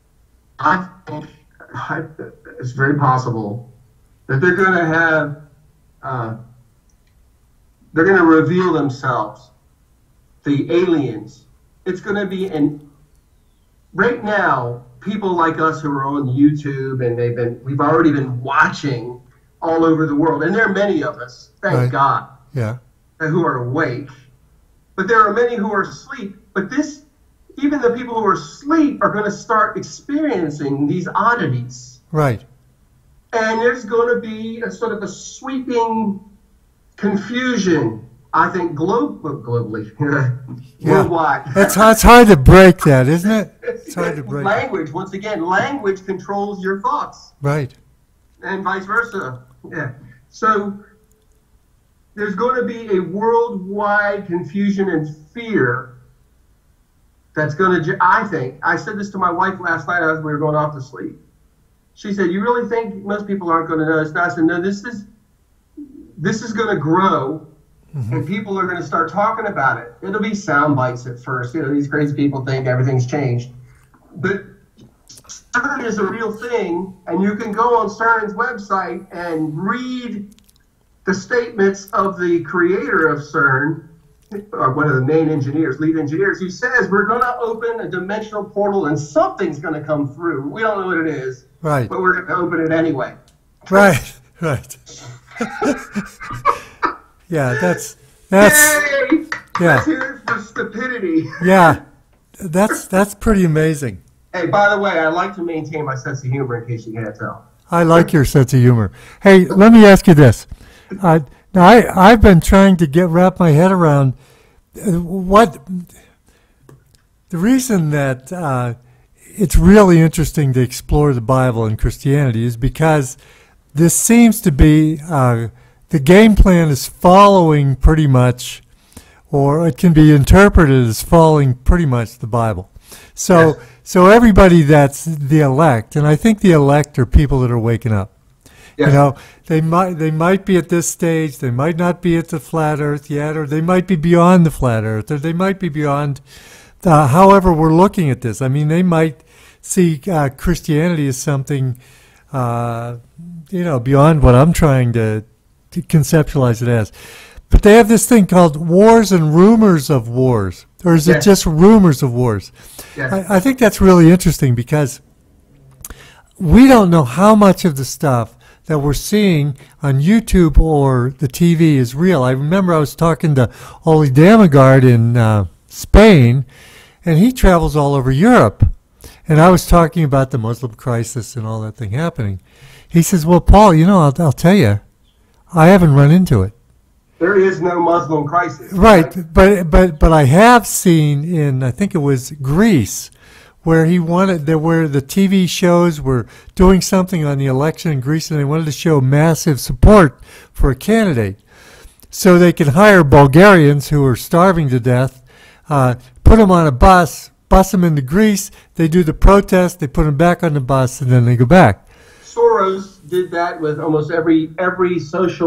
I think I, it's very possible that they're going to have, uh, they're going to reveal themselves, the aliens. It's going to be, an, right now, people like us who are on YouTube and they've been, we've already been watching all over the world, and there are many of us, thank Right. God, Yeah. who are awake. But there are many who are asleep. But this, even the people who are asleep are going to start experiencing these oddities. Right. And there's going to be a sort of a sweeping confusion, I think, glo- globally, Yeah. worldwide. It's, it's hard to break that, isn't it? It's hard to break. Language, once again, language controls your thoughts, Right. and vice versa. Yeah. So there's going to be a worldwide confusion and fear that's going to, I think, I said this to my wife last night as we were going off to sleep. She said, you really think most people aren't going to know this? And I said, no, this is, this is going to grow, mm-hmm. and people are going to start talking about it. It'll be sound bites at first. You know, these crazy people think everything's changed. But CERN is a real thing, and you can go on CERN's website and read the statements of the creator of CERN, or one of the main engineers, lead engineers, who says we're going to open a dimensional portal and something's going to come through. We don't know what it is, Right. but we're going to open it anyway. Right. Right. Yeah, that's that's Yay! yeah. Let's hear it for stupidity. Yeah. That's that's pretty amazing. Hey, by the way, I like to maintain my sense of humor in case you can't tell. I like your sense of humor. Hey, let me ask you this. Uh, now, I, I've been trying to get wrap my head around uh, what the reason that uh, it's really interesting to explore the Bible and Christianity is because this seems to be uh, the game plan is following pretty much, or it can be interpreted as following pretty much the Bible. So, Yes. so everybody that's the elect, and I think the elect are people that are waking up. Yes. You know, they might they might be at this stage, they might not be at the flat Earth yet, or they might be beyond the flat Earth, or they might be beyond. Uh, however, we're looking at this. I mean, they might see uh, Christianity as something, uh, you know, beyond what I'm trying to, to conceptualize it as. But they have this thing called wars and rumors of wars, or is Yes. it just rumors of wars? Yes. I, I think that's really interesting because we don't know how much of the stuff that we're seeing on YouTube or the T V is real. I remember I was talking to Oli Damagard in uh, Spain, and he travels all over Europe. And I was talking about the Muslim crisis and all that thing happening. He says, well, Paul, you know, I'll, I'll tell you, I haven't run into it. There is no Muslim crisis. Right, but but but I have seen in, I think it was Greece, where he wanted, there where the T V shows were doing something on the election in Greece, and they wanted to show massive support for a candidate, so they could hire Bulgarians who are starving to death, uh, put them on a bus, bus them into Greece. They do the protest, they put them back on the bus, and then they go back. Soros did that with almost every every social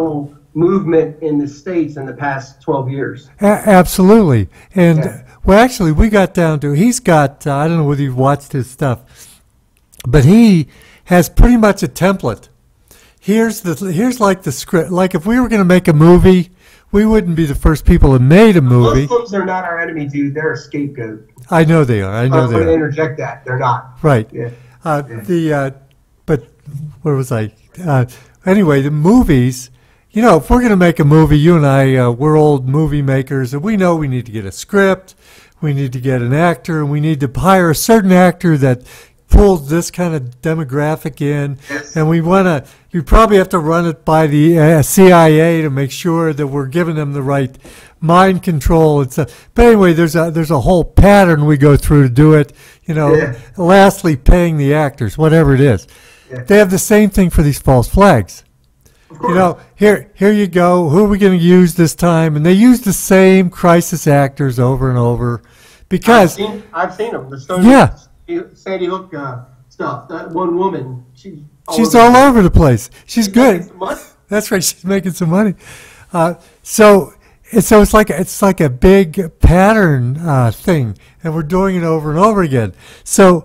movement in the States in the past twelve years. A- absolutely. And, Yeah. well, actually, we got down to, he's got, uh, I don't know whether you've watched his stuff, but he has pretty much a template. Here's the, here's like the script. Like if we were going to make a movie, we wouldn't be the first people that made a movie. Muslims are not our enemy, dude. They're a scapegoat. I know they are. I know I'm they going to are. interject that. They're not. Right. Yeah. Uh, Yeah. The uh, but where was I? Uh, anyway, the movies. You know, if we're going to make a movie, you and I, uh, we're old movie makers, and we know we need to get a script, we need to get an actor, and we need to hire a certain actor that pulls this kind of demographic in, Yes. and we want to. You probably have to run it by the uh, C I A to make sure that we're giving them the right mind control and stuff. But anyway, there's a there's a whole pattern we go through to do it. You know, Yeah. lastly, paying the actors, whatever it is. Yeah. They have the same thing for these false flags. Of course. You know, here here you go. Who are we going to use this time? And they use the same crisis actors over and over because I've seen, I've seen them. The Stone, Yeah. Sandy Hook uh, stuff. That one woman, she, she's all over the place. She's good. Making some money. That's right. She's making some money. Uh, so, and so it's like it's like a big pattern uh, thing, and we're doing it over and over again. So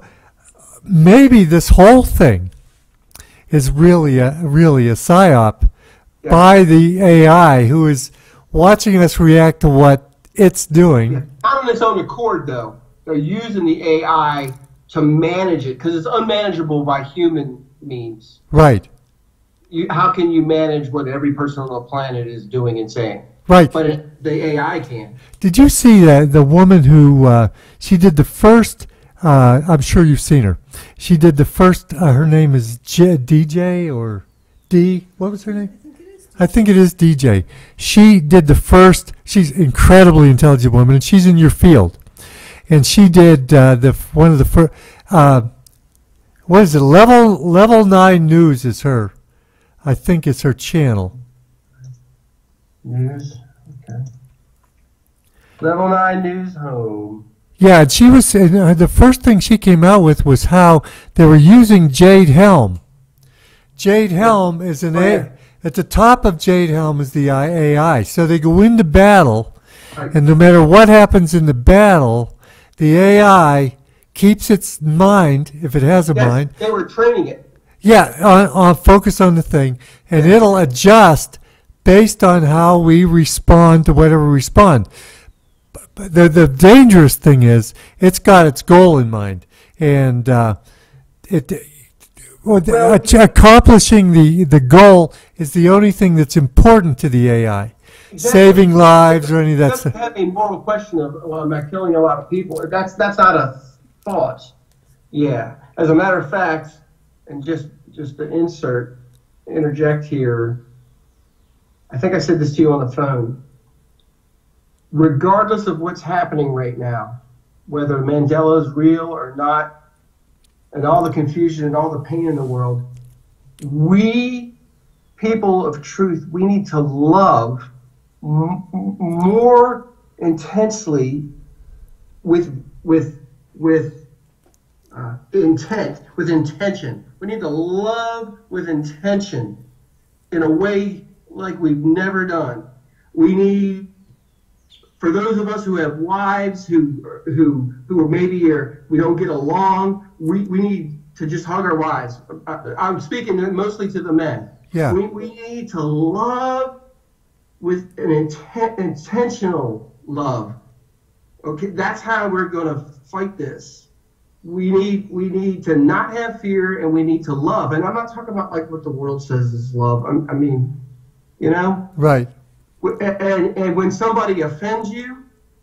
maybe this whole thing is really a really a psyop Yeah. by the A I who is watching us react to what it's doing. Yeah. Not on its own accord, though. They're using the A I to manage it because it's unmanageable by human means. Right. You, how can you manage what every person on the planet is doing and saying? Right. But it, the A I can. Did you see that the woman who uh, she did the first? Uh, I'm sure you've seen her. She did the first. Uh, her name is J, D J or D. What was her name? I think it is D J. She did the first. She's an incredibly intelligent woman, and she's in your field. And she did uh, the one of the first. Uh, what is it? Level Level Nine News is her. I think it's her channel. News. Okay. Level nine News Home. Yeah, and she was uh, the first thing she came out with was how they were using Jade Helm. Jade Helm is an Oh, yeah. A. At the top of Jade Helm is the A I. So they go into battle, Right. and no matter what happens in the battle, the A I keeps its mind, if it has a Yes, mind. they were training it. Yeah, on, on focus on the thing, and it'll adjust based on how we respond to whatever we respond. But the the dangerous thing is it's got its goal in mind, and uh, it well, the- Well, ach- accomplishing the the goal is the only thing that's important to the A I. Exactly. Saving lives or any of It that doesn't stuff. have a moral question of, well, am I killing a lot of people? That's that's not a thought. Yeah. As a matter of fact, and just just to insert, interject here, I think I said this to you on the phone. Regardless of what's happening right now, whether Mandela is real or not, and all the confusion and all the pain in the world, we, people of truth, we need to love m- more intensely with with with uh, intent, with intention. We need to love with intention in a way like we've never done. We need, for those of us who have wives who who who are maybe are, we don't get along, we, we need to just hug our wives. I, I'm speaking mostly to the men. Yeah. We, we need to love with an intent, intentional love. Okay, that's how we're going to fight this. We need we need to not have fear, and we need to love. And I'm not talking about like what the world says is love. I'm, I mean, you know. Right. And, and when somebody offends you,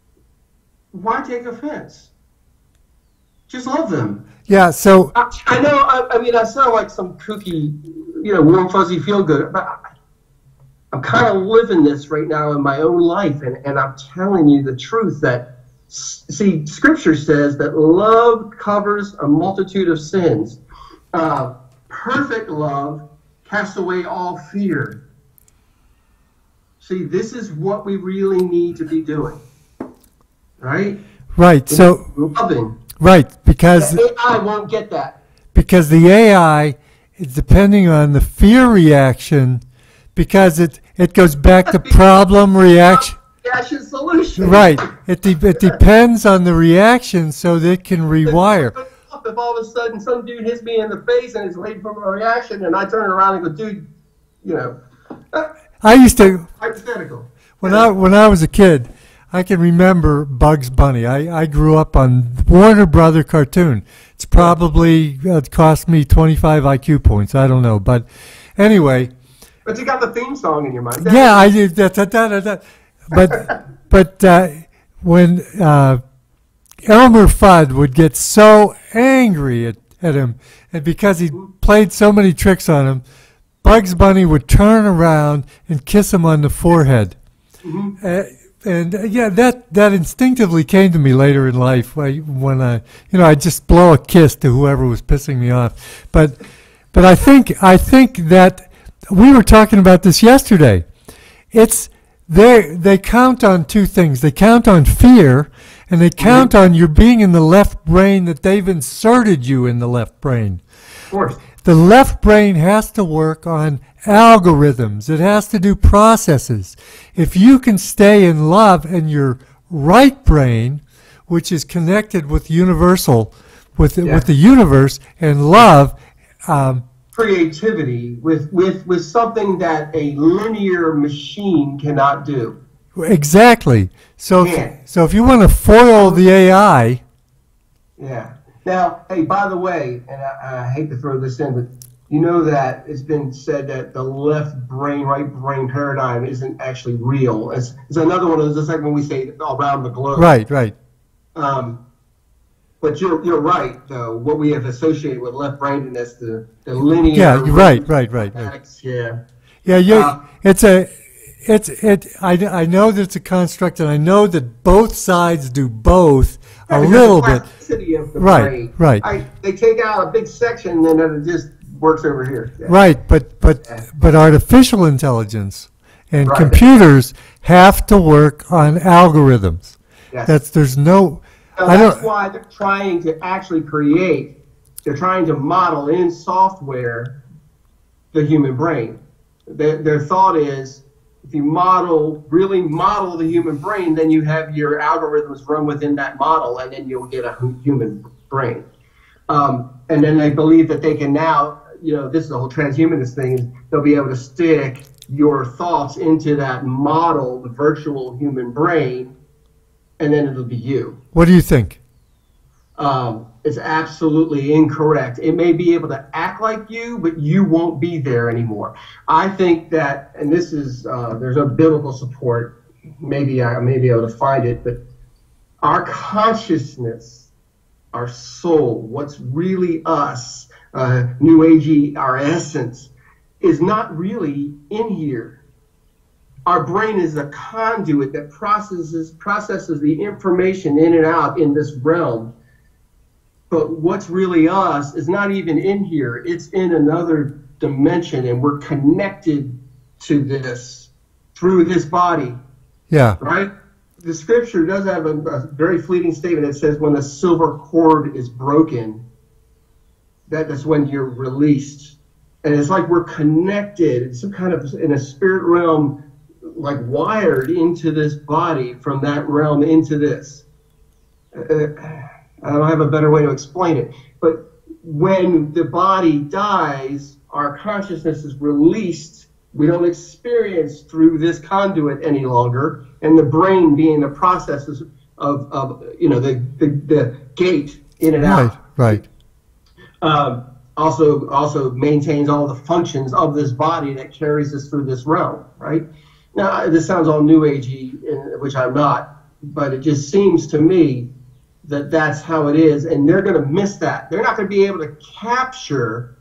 why take offense? Just love them. Yeah. So I, I know, I, I mean, I sound like some kooky, you know, warm, fuzzy, feel good, but I, I'm kind of living this right now in my own life, and, and I'm telling you the truth that, see, Scripture says that love covers a multitude of sins. Uh, perfect love casts away all fear. See, this is what we really need to be doing, right? right. So Loving. right because The A I won't get that. because the A I is depending on the fear reaction, because it it goes back to problem reaction. Reaction solution. Right. It de- it depends on the reaction, so that it can rewire. If all of a sudden some dude hits me in the face and is waiting for a reaction, and I turn around and go, dude, you know. I used to. Hypothetical. When I when I was a kid, I can remember Bugs Bunny. I, I grew up on Warner Brother cartoon. It's probably uh, it cost me twenty-five I Q points. I don't know, but anyway. But you got the theme song in your mind. Yeah, I did. Da, da, da, da, da. But but uh, when uh, Elmer Fudd would get so angry at, at him, and because he played so many tricks on him, Bugs Bunny would turn around and kiss him on the forehead. Mm-hmm. Uh, and uh, yeah, that, that instinctively came to me later in life when I, you know, I just blow a kiss to whoever was pissing me off. But but I think I think that we were talking about this yesterday. It's they they count on two things. They count on fear, and they count mm-hmm. on your being in the left brain, that they've inserted you in the left brain. Of course. The left brain has to work on algorithms. It has to do processes. If you can stay in love, and your right brain, which is connected with universal, with yeah. with the universe and love, um, creativity with, with with something that a linear machine cannot do. Exactly. So yeah. if, so if you want to foil the A I. Yeah. Now, hey, by the way, and I, I hate to throw this in, but you know that it's been said that the left brain, right brain paradigm isn't actually real. It's, it's another one of those, just like when we say around the globe. Right, right. Um, but you're you're right, though. What we have associated with left-brainedness, the, the linear. Yeah, right, right, right, right. Yeah. Yeah, you. Uh, it's a. It's it. I, I know that it's a construct, and I know that both sides do both a little bit. Of the right, brain. right. I, they take out a big section, and then it just works over here. Yeah. Right, but but Yeah. but artificial intelligence and Right. computers have to work on algorithms. Yes. That's there's no. Now, I that's don't. why they're trying to actually create. They're trying to model in software the human brain. Their, their thought is, if you model, really model the human brain, then you have your algorithms run within that model, and then you'll get a hu- human brain. Um, and then they believe that they can now, you know, this is the whole transhumanist thing, they'll be able to stick your thoughts into that model, the virtual human brain, and then it'll be you. What do you think? Um, it's absolutely incorrect. It may be able to act like you, but you won't be there anymore. I think that, and this is, uh, there's no biblical support. Maybe I may be able to find it, but our consciousness, our soul, what's really us, uh, New Agey, our essence, is not really in here. Our brain is a conduit that processes processes the information in and out in this realm. But what's really us is not even in here. It's in another dimension, and we're connected to this through this body. Yeah. Right? The scripture does have a, a very fleeting statement. It says when the silver cord is broken, that is when you're released. And it's like we're connected. It's some kind of, in a spirit realm, like wired into this body from that realm into this. Uh, I don't have a better way to explain it. But when the body dies, our consciousness is released. We don't experience through this conduit any longer. And the brain being the processes of, of you know, the, the, the gate in and out. Right, right. Um, also, also maintains all the functions of this body that carries us through this realm, right? Now, this sounds all New Agey, which I'm not, but it just seems to me that that's how it is, and they're going to miss that. They're not going to be able to capture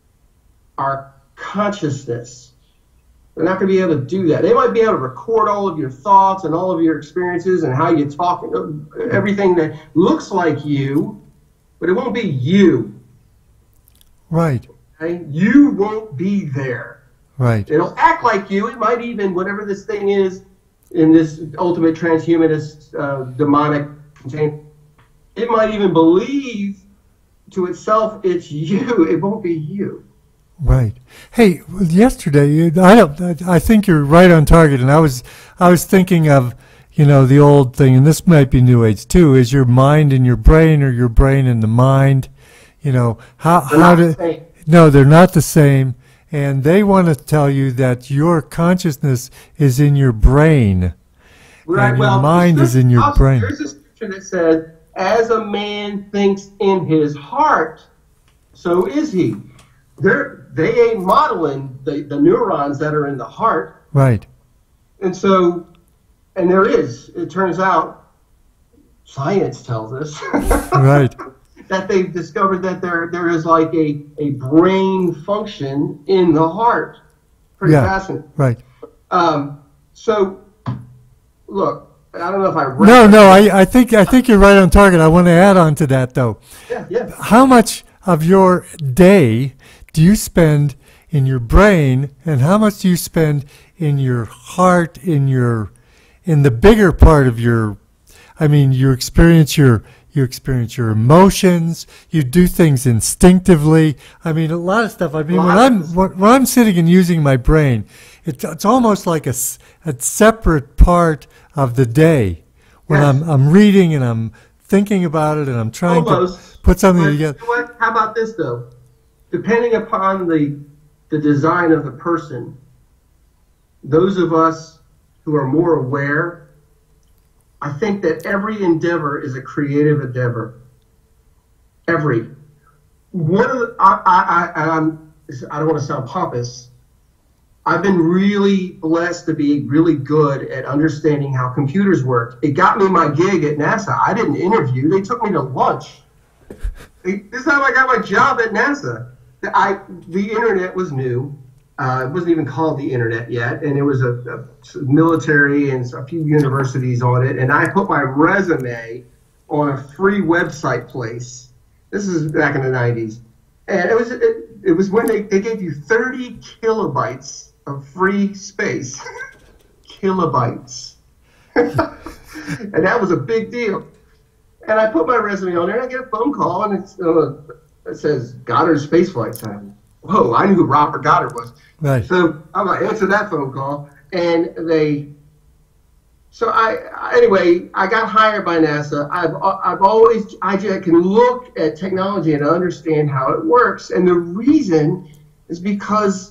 our consciousness. They're not going to be able to do that. They might be able to record all of your thoughts and all of your experiences and how you talk, everything that looks like you, but it won't be you. Right. Okay? You won't be there. Right. It'll act like you. It might even, whatever this thing is, in this ultimate transhumanist, uh, demonic containment, it might even believe to itself it's you. It won't be you. Right. Hey, yesterday, you- I don't. I think you're right on target. And I was, I was thinking of, you know, the old thing, and this might be New Age too. Is your mind in your brain, or your brain in the mind? You know, how They're how not the do? same. No, they're not the same. And they want to tell you that your consciousness is in your brain, Right. and your Well, mind is in your also, brain. there's a scripture that says, "As a man thinks in his heart, so is he." They're they ain't modeling the, the neurons that are in the heart, Right. and so, and there is. It turns out, science tells us Right. that they've discovered that there there is like a a brain function in the heart. Pretty Yeah. fascinating. Right. Um, so, look, I don't know if I read No, it. no. I, I think I think you're right on target. I want to add on to that though. Yeah, yeah. How much of your day do you spend in your brain, and how much do you spend in your heart, in your, in the bigger part of your, I mean, you experience your, you experience your emotions, you do things instinctively. I mean, a lot of stuff. I mean, when I'm, when when I'm sitting and using my brain, it's, it's almost like a, s- a separate part of the day. When Yes. I'm, I'm reading and I'm thinking about it and I'm trying Almost. to put something But together. you know what? How about this though? Depending upon the the design of the person, those of us who are more aware, I think that every endeavor is a creative endeavor. Every one of the, I I I I'm, I don't want to sound pompous. I've been really blessed to be really good at understanding how computers work. It got me my gig at NASA. I didn't interview. They took me to lunch. They, this is how I got my job at NASA. I, the internet was new. Uh, it wasn't even called the internet yet. And it was a, a military and a few universities on it. And I put my resume on a free website place. This is back in the nineties. And it was, it, it was when they, they gave you thirty kilobytes of free space. Kilobytes. And that was a big deal. And I put my resume on there, and I get a phone call, and it's, uh, it says Goddard Space Flight Center. Whoa, I knew who Robert Goddard was. Right. So I'm going to answer that phone call, and they. So I anyway, I got hired by NASA. I've I've always I just can look at technology and understand how it works, and the reason is because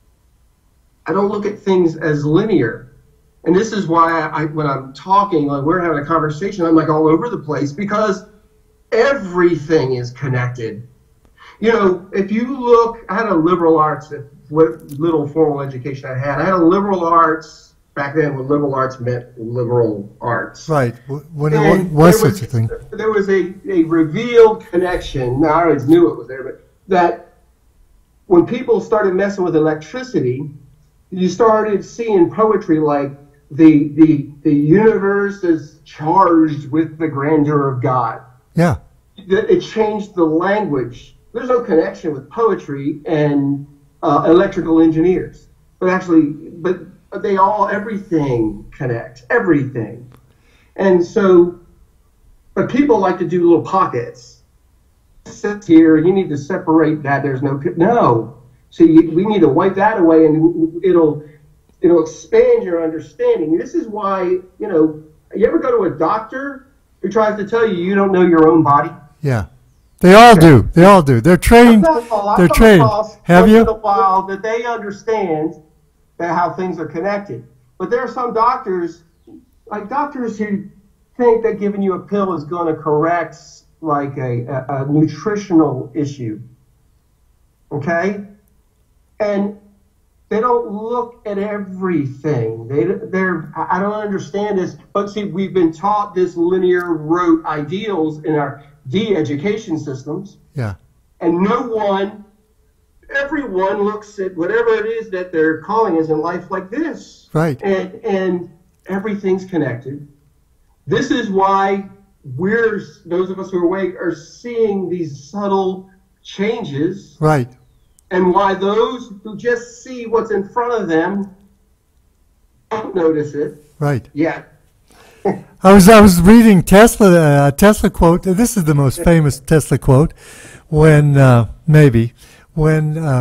I don't look at things as linear. And this is why I, when I'm talking, like we're having a conversation, I'm like all over the place because everything is connected. You know, if you look, I had a liberal arts, what little formal education I had, I had a liberal arts back then when liberal arts meant liberal arts. Right. When it And was there such a thing. There was a, a revealed connection. Now, I always knew it was there, but that when people started messing with electricity, you started seeing poetry like, The, the the universe is charged with the grandeur of God. Yeah. It changed the language. There's no connection with poetry and uh, electrical engineers, but actually, but they all everything connects everything, and so, but people like to do little pockets. Sit here, you need to separate that. There's no no. See, we need to wipe that away, and it'll. It'll expand your understanding. This is why, you know, you ever go to a doctor who tries to tell you you don't know your own body? Yeah. They all do. They all do. They're trained. I've come They're trained. across Have once you? in a while that they understand that how things are connected. But there are some doctors, like doctors who think that giving you a pill is going to correct like a, a, a nutritional issue. Okay? And they don't look at everything. They, they're, I don't understand this. But see, we've been taught this linear rote ideals in our de-education systems. Yeah. And no one, everyone looks at whatever it is that they're calling as in life like this. Right. And, and everything's connected. This is why we're, those of us who are awake, are seeing these subtle changes. Right. And why those who just see what's in front of them don't notice it. Right. yet. I was I was reading Tesla uh, Tesla quote. This is the most famous Tesla quote. When uh, maybe when uh,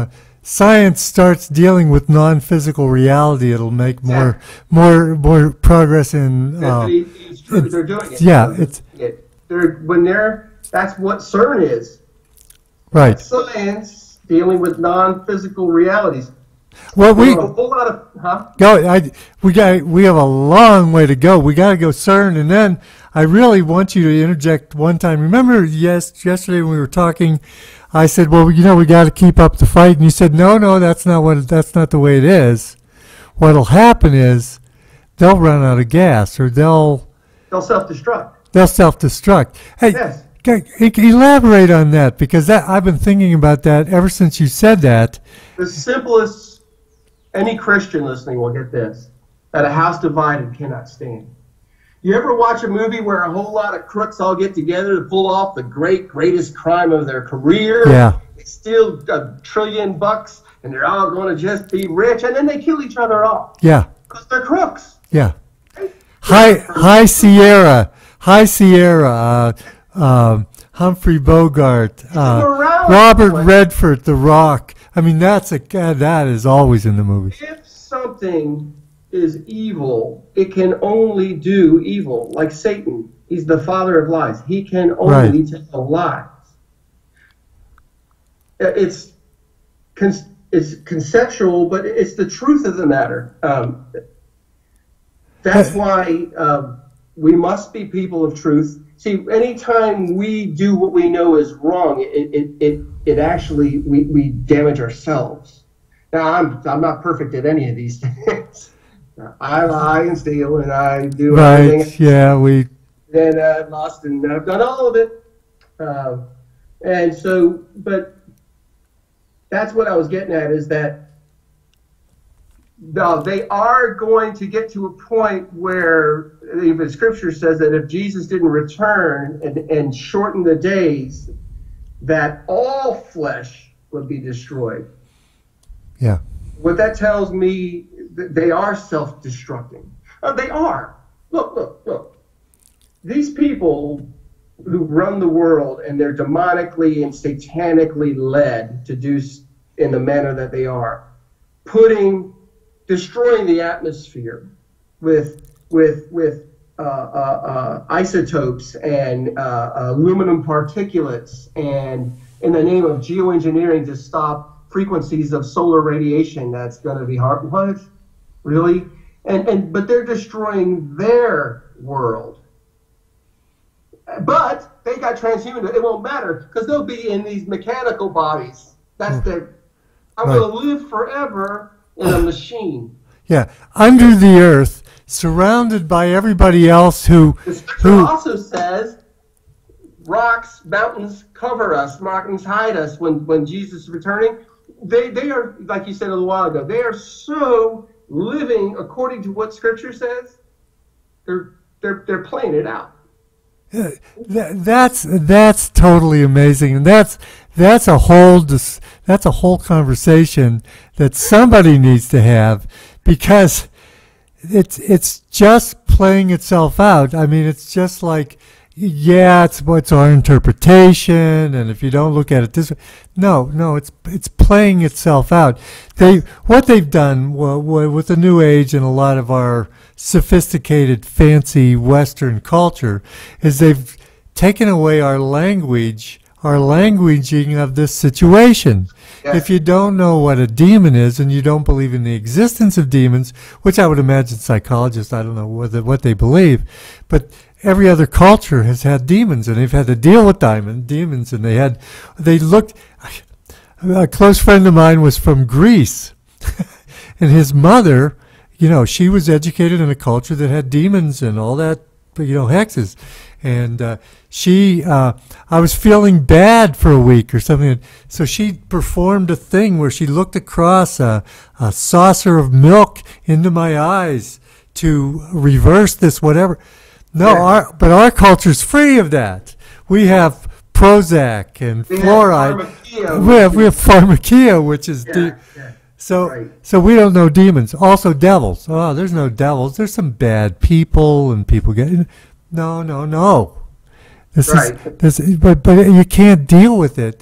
science starts dealing with non-physical reality, it'll make more Yeah. more more progress in. But Uh, it- it's true. it's- They're doing it. yeah, They're it's- doing it. They're when they're that's what CERN is. right. Science dealing with non-physical realities. Well, we a whole lot of huh? go. I we got we have a long way to go. We got to go CERN, and then I really want you to interject one time. Remember, yes, yesterday when we were talking, I said, "Well, you know, we got to keep up the fight," and you said, "No, no, that's not what. That's not the way it is. What'll happen is they'll run out of gas, or they'll They'll self-destruct. they'll self-destruct." Hey, Yes. g- g- elaborate on that, because that I've been thinking about that ever since you said that. The simplest. Any Christian listening will get this: that a house divided cannot stand. You ever watch a movie where a whole lot of crooks all get together to pull off the great, greatest crime of their career? Yeah. They steal a trillion bucks, and they're all going to just be rich, and then they kill each other off Yeah, because they're crooks. yeah. High High Sierra, High Sierra, uh, um, Humphrey Bogart, uh, morality Robert question. Redford, The Rock. I mean, that's a God, that is always in the movies. If something is evil, it can only do evil. Like Satan, he's the father of lies. He can only Right. tell lies. It's con- it's conceptual, but it's the truth of the matter. Um, that's why um, we must be people of truth. See, anytime we do what we know is wrong, it it it, it actually we, we damage ourselves. Now, I'm I'm not perfect at any of these things. I lie and steal, and I do Right? everything. Yeah, we. Then I've lost, and I've done all of it. Uh, and so, but that's what I was getting at, is that no, they are going to get to a point where even Scripture says that if Jesus didn't return and, and shorten the days, that all flesh would be destroyed. Yeah. What that tells me, that they are self-destructing. Uh, they are. Look, look, look. These people who run the world, and they're demonically and satanically led to do s- in the manner that they are, putting, destroying the atmosphere with with with uh, uh, uh, isotopes and uh, aluminum particulates, and in the name of geoengineering to stop frequencies of solar radiation that's going to be harmful. What? Really? And and but they're destroying their world. But they got transhuman. It won't matter because they'll be in these mechanical bodies. That's their. I'm Right. going to live forever in a machine. Yeah, under the earth, surrounded by everybody else who, The scripture who, also says, rocks, mountains cover us, mountains hide us when, when Jesus is returning. They they are, like you said a little while ago, they are so living according to what Scripture says. They're they're they're playing it out. that, that's that's totally amazing, and that's that's a whole dis, that's a whole conversation that somebody needs to have, because it's it's just playing itself out. I mean, it's just like, yeah, it's what's our interpretation, and if you don't look at it this way, no, no, it's it's playing itself out. They what they've done well, with the New Age and a lot of our sophisticated, fancy Western culture is they've taken away our language, our languaging of this situation. Yes. If you don't know what a demon is, and you don't believe in the existence of demons, which I would imagine psychologists, I don't know what, what they believe, but every other culture has had demons, and they've had to deal with diamond demons, and they had, they looked, a close friend of mine was from Greece, and his mother, you know, she was educated in a culture that had demons and all that, you know, hexes. And uh, she, uh, I was feeling bad for a week or something. So she performed a thing where she looked across a, a saucer of milk into my eyes to reverse this whatever. No, Yeah. our, but our culture's free of that. We have Prozac and They have fluoride. pharmakia, We have, which we have pharmakia, which is Yeah, de- yeah. so Right. so we don't know demons. Also devils. Oh, there's no devils. There's some bad people, and people get no, no, no. This Right. is this, is- but but you can't deal with it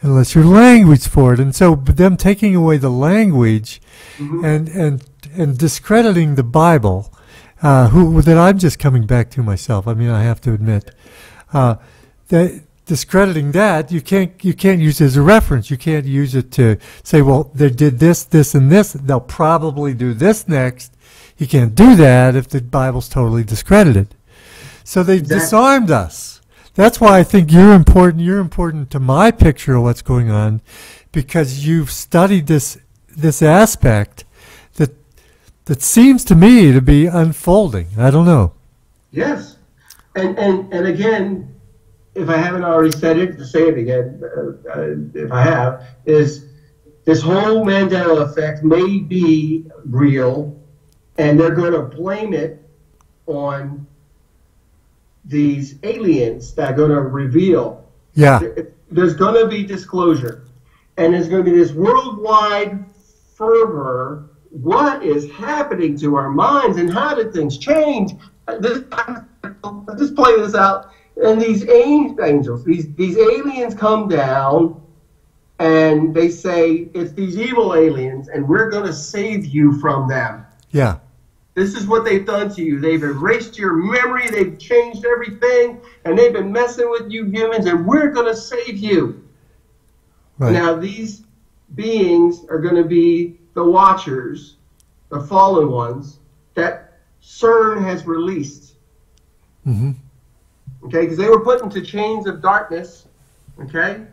unless you're language for it. And so them taking away the language mm-hmm. and, and, and discrediting the Bible, uh, who that I'm just coming back to myself. I mean, I have to admit, uh, that discrediting that, you can't, you can't use it as a reference. You can't use it to say, well, they did this, this, and this. They'll probably do this next. You can't do that if the Bible's totally discredited. So they've exactly. disarmed us. That's why I think you're important. You're important to my picture of what's going on, because you've studied this this aspect that that seems to me to be unfolding. I don't know. Yes, and and and again, if I haven't already said it, to say it again, uh, uh, if I have, is this whole Mandela effect may be real, and they're going to blame it on these aliens that are going to reveal. Yeah. There's going to be disclosure. And there's going to be this worldwide fervor. What is happening to our minds, and how did things change? This, just play this out. And these angels, these, these aliens come down, and they say, it's these evil aliens, and we're going to save you from them. Yeah. This is what they've done to you. They've erased your memory. They've changed everything. And they've been messing with you humans. And we're going to save you. Right. Now, these beings are going to be the watchers, the fallen ones, that CERN has released. Mm-hmm. Okay? Because they were put into chains of darkness. Okay?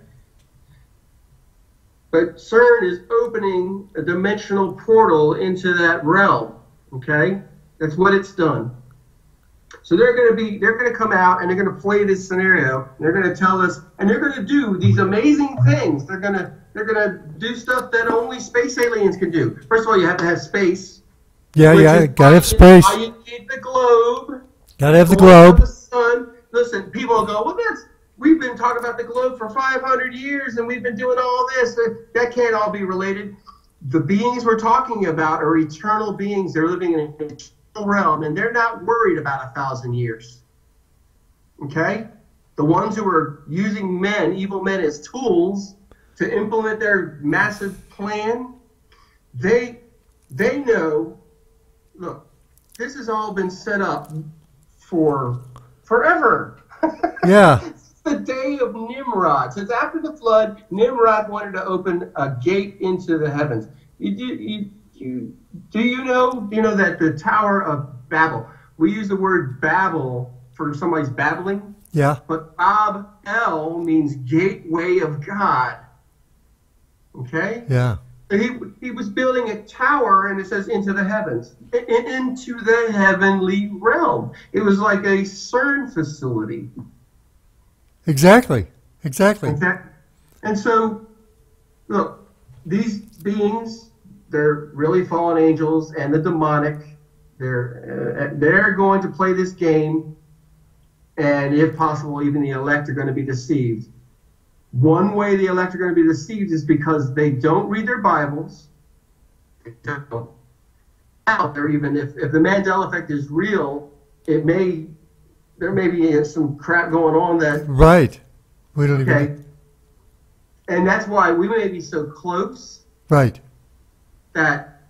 But CERN is opening a dimensional portal into that realm. Okay, that's what it's done. So they're going to be, they're going to come out and they're going to play this scenario. And they're going to tell us, and they're going to do these amazing things. They're going to, they're going to do stuff that only space aliens can do. First of all, you have to have space. Yeah, yeah, gotta have space. Why you need the globe. Gotta have the globe. The sun. Listen, people will go, well, that's, we've been talking about the globe for five hundred years, and we've been doing all this. That can't all be related. The beings we're talking about are eternal beings. They're living in an eternal realm, and they're not worried about a thousand years. Okay? The ones who are using men, evil men, as tools to implement their massive plan, they, they know, look, this has all been set up for forever. Yeah. The day of Nimrod. Since after the flood, Nimrod wanted to open a gate into the heavens. You, you, you, you, do you know? Do you know that the Tower of Babel? We use the word Babel for somebody's babbling. Yeah. But Bab El means gateway of God. Okay. Yeah. So he he was building a tower, and it says into the heavens, in, into the heavenly realm. It was like a CERN facility. Exactly. Exactly. Okay. And so, look, these beings, they're really fallen angels and the demonic. They're, uh, they're going to play this game, and if possible, even the elect are going to be deceived. One way the elect are going to be deceived is because they don't read their Bibles. They don't. Out there, even if, if the Mandela Effect is real, it may... there may be some crap going on that... Right. We don't okay. even... And that's why we may be so close. Right. That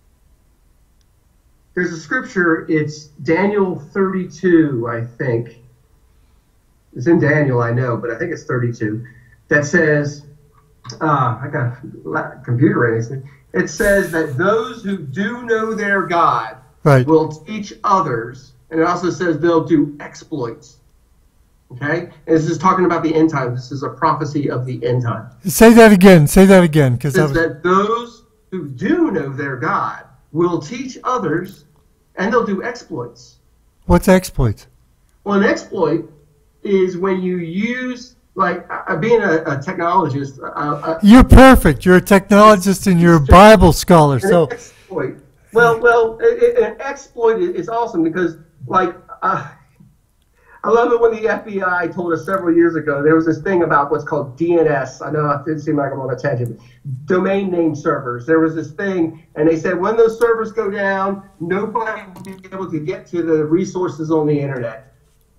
there's a scripture, it's Daniel thirty-two, I think. It's in Daniel, I know, but I think it's thirty-two. That says, uh, I got a computer or anything. It says that those who do know their God right. will teach others. And it also says they'll do exploits. Okay? And this is talking about the end times. This is a prophecy of the end time. Say that again. Say that again. It says was... that those who do know their God will teach others, and they'll do exploits. What's exploits? Well, an exploit is when you use, like, uh, being a, a technologist. Uh, uh, you're perfect. You're a technologist and you're a Bible scholar. So. Exploit. Well, well, it, it, an exploit is awesome because, like, uh, I love it when the F B I told us several years ago, there was this thing about what's called D N S. I know it didn't seem like I'm on a tangent. Domain name servers. There was this thing, and they said when those servers go down, nobody will be able to get to the resources on the internet.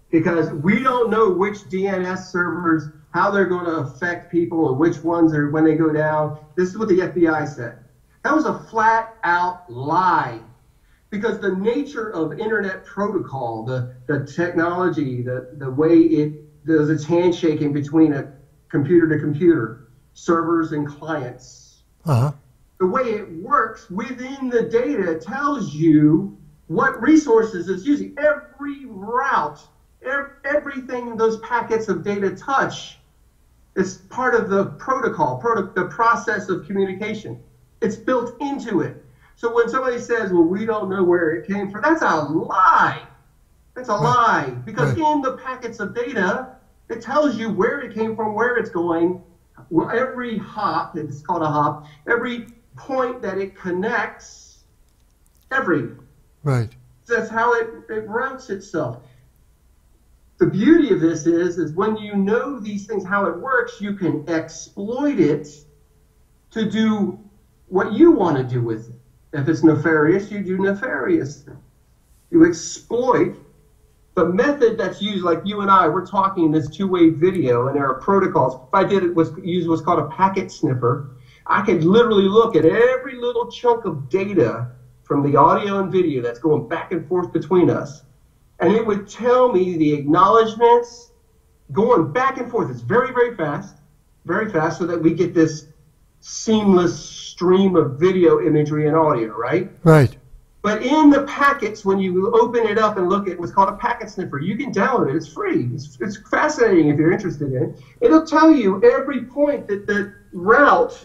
because we don't know which D N S servers, how they're going to affect people and which ones are when they go down. This is what the F B I said. That was a flat out lie, because the nature of internet protocol, the, the technology, the, the way it does its handshaking between a computer to computer, servers and clients, uh-huh. the way it works within the data tells you what resources it's using. Every route, every, everything those packets of data touch is part of the protocol, proto the process of communication. It's built into it. So when somebody says, well, we don't know where it came from, that's a lie. That's a lie. Because Right. in the packets of data, it tells you where it came from, where it's going, every hop, it's called a hop, every point that it connects, every. Right. That's how it, it routes itself. The beauty of this is, is when you know these things, how it works, you can exploit it to do what you want to do with it. If it's nefarious, you do nefarious. You exploit the method that's used, like you and I, we're talking in this two-way video, and there are protocols. If I did it, was use what's called a packet sniffer, I could literally look at every little chunk of data from the audio and video that's going back and forth between us, and it would tell me the acknowledgments going back and forth. It's very, very fast, very fast, so that we get this seamless stream of video imagery and audio, right? Right. But in the packets, when you open it up and look at what's called a packet sniffer, you can download it. It's free. It's, it's fascinating if you're interested in it. It'll tell you every point that the route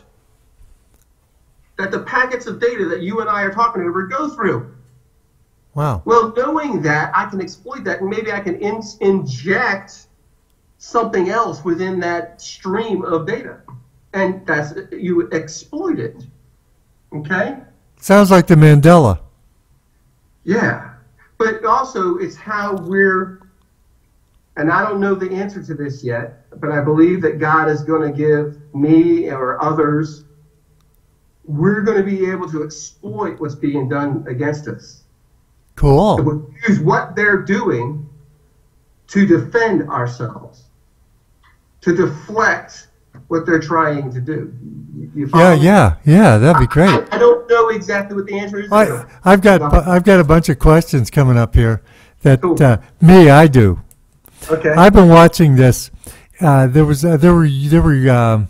that the packets of data that you and I are talking over go through. Wow. Well, knowing that, I can exploit that, and maybe I can in, inject something else within that stream of data. And that's, you exploit it. Okay? Sounds like the Mandela. Yeah. But also, it's how we're, and I don't know the answer to this yet, but I believe that God is going to give me or others, we're going to be able to exploit what's being done against us. Cool. We'll use what they're doing to defend ourselves, to deflect what they're trying to do. You follow Yeah, me? yeah, yeah. That'd be great. I, I don't know exactly what the answer is. I, I've got I've got a bunch of questions coming up here that Cool. uh, me I do. Okay. I've been watching this. Uh, there was uh, there were there were um,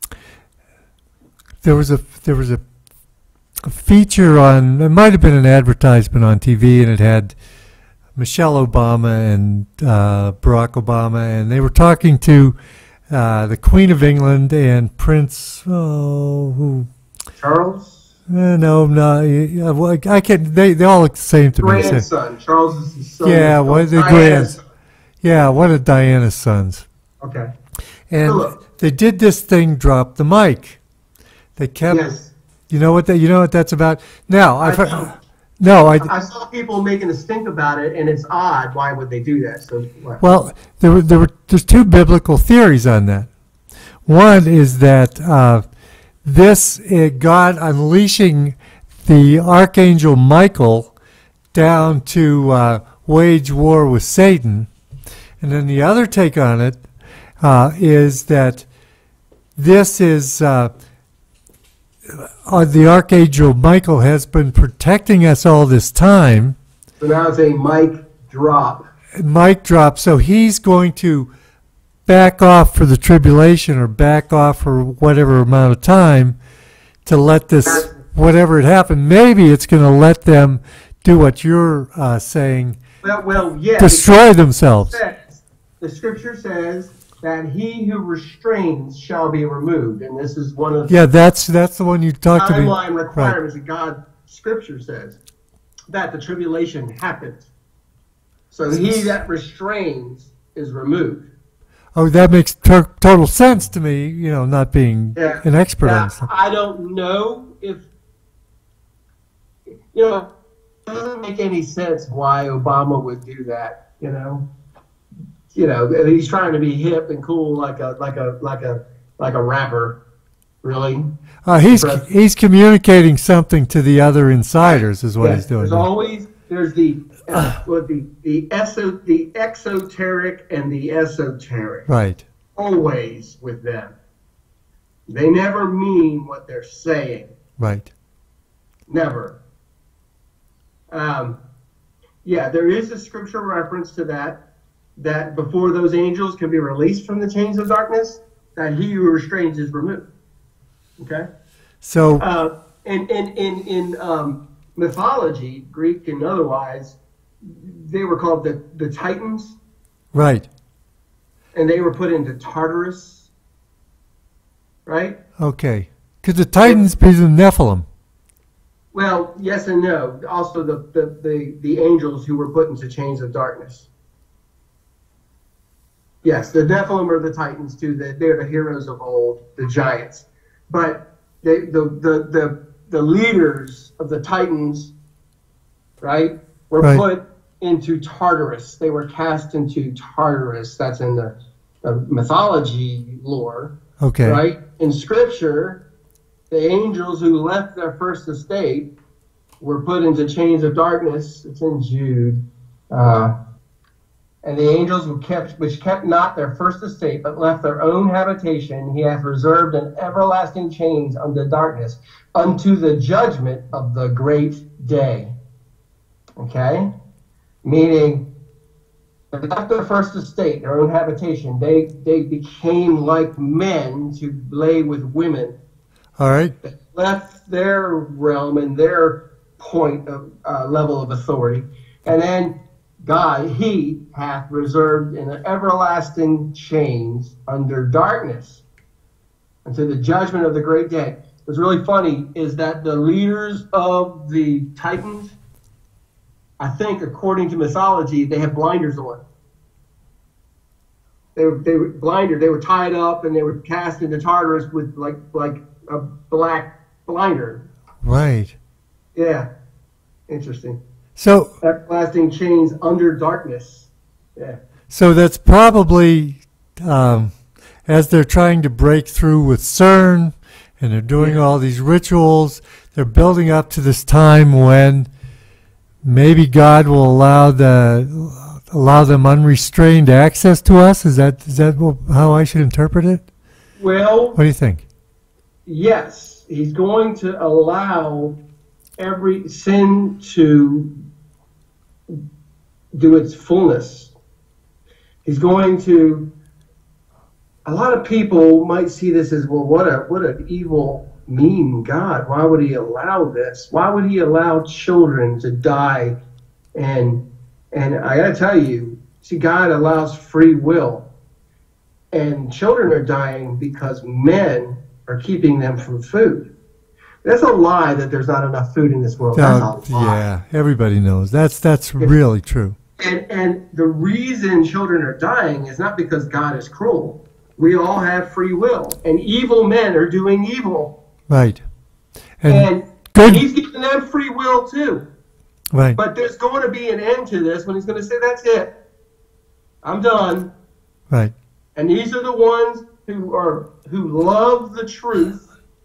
there was a there was a, a feature on. It might have been an advertisement on T V, and it had Michelle Obama and uh, Barack Obama, and they were talking to uh, the Queen of England and Prince. Oh, who? Charles? Uh, no, no. yeah, well, I can. They they all look the same to me. so- Grandson. Charles is his son. Yeah, what the Diana's grand- Yeah, one of Diana's sons. Okay. And Philip. they did this thing, drop the mic. They kept. Yes. You know what? That you know what that's about. Now I I've know. heard, no, I I saw people making a stink about it, and it's odd. Why would they do that? So what? well there were there were there's two biblical theories on that. One is that uh, this uh, God unleashing the archangel Michael down to uh, wage war with Satan, and then the other take on it uh, is that this is. Uh, Uh, the Archangel Michael has been protecting us all this time. So now it's a mic drop. Mic drop, so he's going to back off for the tribulation or back off for whatever amount of time to let this, whatever it happened, maybe it's going to let them do what you're uh, saying, Well, well, yeah. destroy because themselves. it says- The scripture says that he who restrains shall be removed, and this is one of the Yeah, that's that's the one you talked to me. timeline requirements that God Scripture says that the tribulation happens. So he that restrains is removed. Oh, that makes to- total sense to me. You know, not being Yeah. an expert Now, on stuff. I don't know if you know. It doesn't make any sense why Obama would do that. You know. You know, he's trying to be hip and cool, like a like a like a like a rapper. Really, Uh, he's But- he's communicating something to the other insiders, is what Yes, he's doing. There's always there's the uh, well, the the eso the exoteric and the esoteric. Right. Always with them. They never mean what they're saying. Right. Never. Um, yeah, there is a scriptural reference to that, that before those angels can be released from the chains of darkness, that he who restrains is removed. Okay? So, uh, in, in, in, in um, mythology, Greek and otherwise, they were called the, the Titans. Right. And they were put into Tartarus. Right? Okay. Could the Titans be the Nephilim? Well, yes and no. Also, the, the, the, the angels who were put into chains of darkness. Yes, the Nephilim are the Titans too. They're the heroes of old, the giants. But they, the, the, the, the leaders of the Titans, right, were right. put into Tartarus. They were cast into Tartarus. That's in the, the mythology lore. Okay. Right? In Scripture, the angels who left their first estate were put into chains of darkness. It's in Jude. Uh, and the angels who kept, which kept not their first estate, but left their own habitation, he hath reserved in everlasting chains unto darkness, unto the judgment of the great day. Okay? Meaning, they left their first estate, their own habitation. They they became like men to lay with women. All right. They left their realm and their point of uh, level of authority, and then God, He hath reserved in everlasting chains under darkness unto the judgment of the great day. What's really funny is that the leaders of the Titans, I think, according to mythology, they have blinders on. They were they were blinded. They were tied up and they were cast into Tartarus with like like a black blinder. Right. Yeah. Interesting. So Everlasting chains under darkness. Yeah. So that's probably um, as they're trying to break through with CERN, and they're doing yeah. all these rituals. They're building up to this time when maybe God will allow the allow them unrestrained access to us. Is that is that how I should interpret it? Well, what do you think? Yes, He's going to allow every sin to do its fullness. He's going to. A lot of people might see this as, well, what a what an evil, mean God. Why would He allow this? Why would He allow children to die? And and I got to tell you, see, God allows free will, and children are dying because men are keeping them from food. That's a lie that there's not enough food in this world. That's Uh, a lie. yeah, everybody knows. That's that's really true. And and the reason children are dying is not because God is cruel. We all have free will, and evil men are doing evil. Right. And, And good. He's giving them free will too. Right. But there's going to be an end to this when He's going to say, that's it. I'm done. Right. And these are the ones who are who love the truth.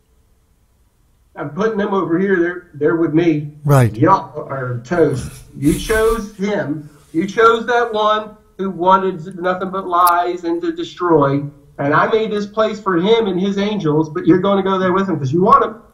I'm putting them over here. They're they're with me. Right. Y'all are toast. You chose him. You chose that one who wanted nothing but lies and to destroy. And I made this place for him and his angels, but you're going to go there with him because you want him.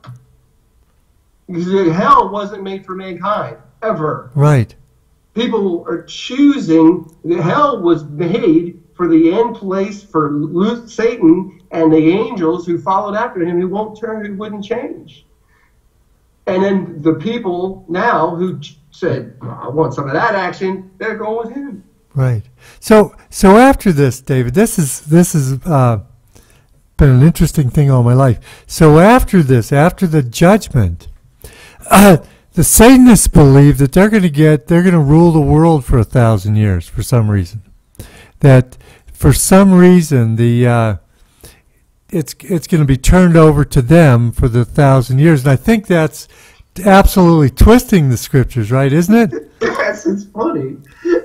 Because hell wasn't made for mankind, ever. Right. People are choosing, the hell was made for the end place for Luth, Satan and the angels who followed after him, who won't turn, who wouldn't change. And then the people now who said, well, I want some of that action, they're going with him. Right. So so after this, David, this is this has uh, been an interesting thing all my life. So after this, after the judgment, uh, the Satanists believe that they're going to get they're going to rule the world for a thousand years for some reason. That for some reason the uh, it's it's going to be turned over to them for the thousand years, and I think that's absolutely twisting the scriptures, right? Isn't it? Yes, it's funny.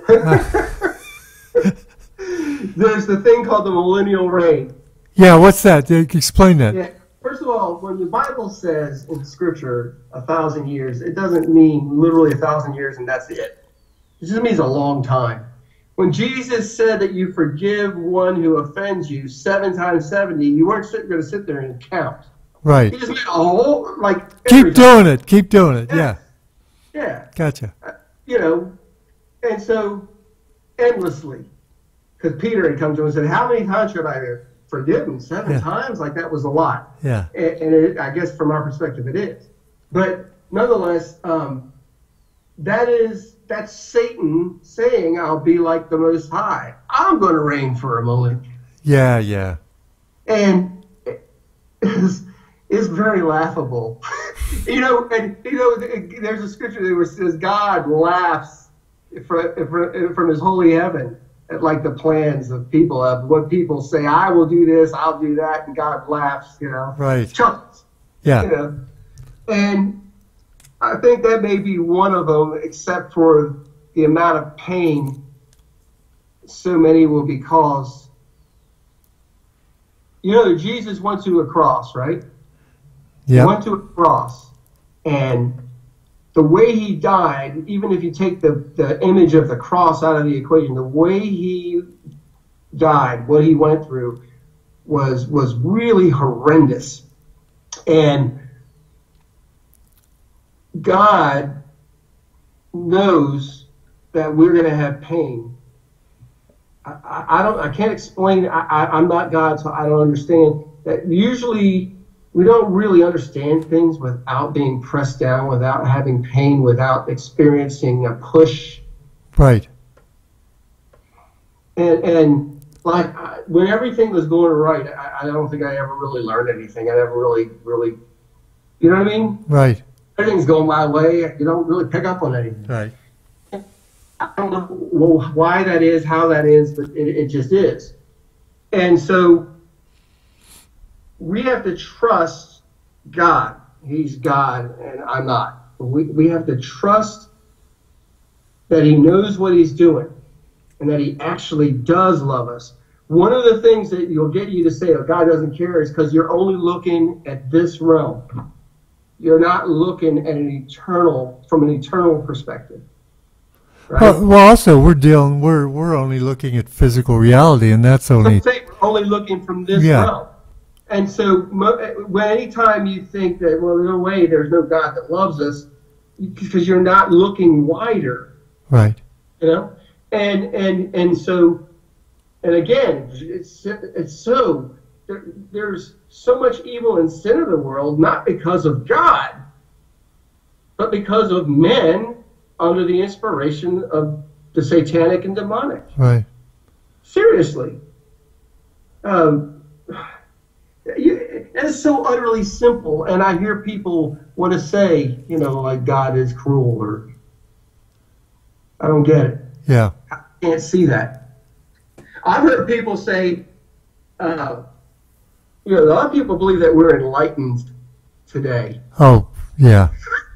There's the thing called the millennial reign. Yeah, what's that? Explain that. Yeah. First of all, when the Bible says in Scripture a thousand years, it doesn't mean literally a thousand years and that's it. This just means a long time. When Jesus said that you forgive one who offends you seven times seventy, you weren't going to sit there and count. Right. He just meant a whole, like, Keep doing it. Keep doing it. Yeah. Yeah. Gotcha. Uh, you know, and so endlessly. Because Peter had come to him and said, how many times should I forgive him? Seven Yeah. times? Like, that was a lot. Yeah. And, and it, I guess from our perspective, it is. But nonetheless, um, that is, that's Satan saying, I'll be like the Most High. I'm going to reign for a moment. Yeah, yeah. And it's, it's very laughable. you know, and, you know, there's a scripture that says God laughs from, from, from his holy heaven at, like, the plans of people, of what people say, I will do this, I'll do that, and God laughs, you know. Right. Chuckles. Yeah. You know. And I think that may be one of them, except for the amount of pain so many will be caused. You know, Jesus went to a cross, right? Yeah. He went to a cross, and the way he died, even if you take the, the image of the cross out of the equation, the way he died, what he went through, was was really horrendous. And God knows that we're going to have pain. I, I, I don't. I can't explain. I, I, I'm not God, so I don't understand. That usually we don't really understand things without being pressed down, without having pain, without experiencing a push. Right. And and like I, when everything was going right, I, I don't think I ever really learned anything. I never really, really, you know what I mean? Right. Everything's going my way. You don't really pick up on anything. Right. I don't know well, why that is, how that is, but it, it just is. And so we have to trust God. He's God, and I'm not. We, we have to trust that he knows what he's doing and that he actually does love us. One of the things that you'll get you to say, oh, God doesn't care, is because you're only looking at this realm. You're not looking at an eternal, from an eternal perspective. Right? Well, well, also we're dealing. We're we're only looking at physical reality, and that's only. So say we're only looking from this Yeah. realm. And so, when anytime you think that, well, no way, there's no God that loves us, because you're not looking wider. Right. You know, and and and so, and again, it's it's so there, there's so much evil and sin in the world, not because of God, but because of men under the inspiration of the satanic and demonic. Right. Seriously. Um, you, it's so utterly simple, and I hear people want to say, you know, like God is cruel, or I don't get it. Yeah. I can't see that. I've heard people say, uh, you know, a lot of people believe that we're enlightened today. Oh, yeah.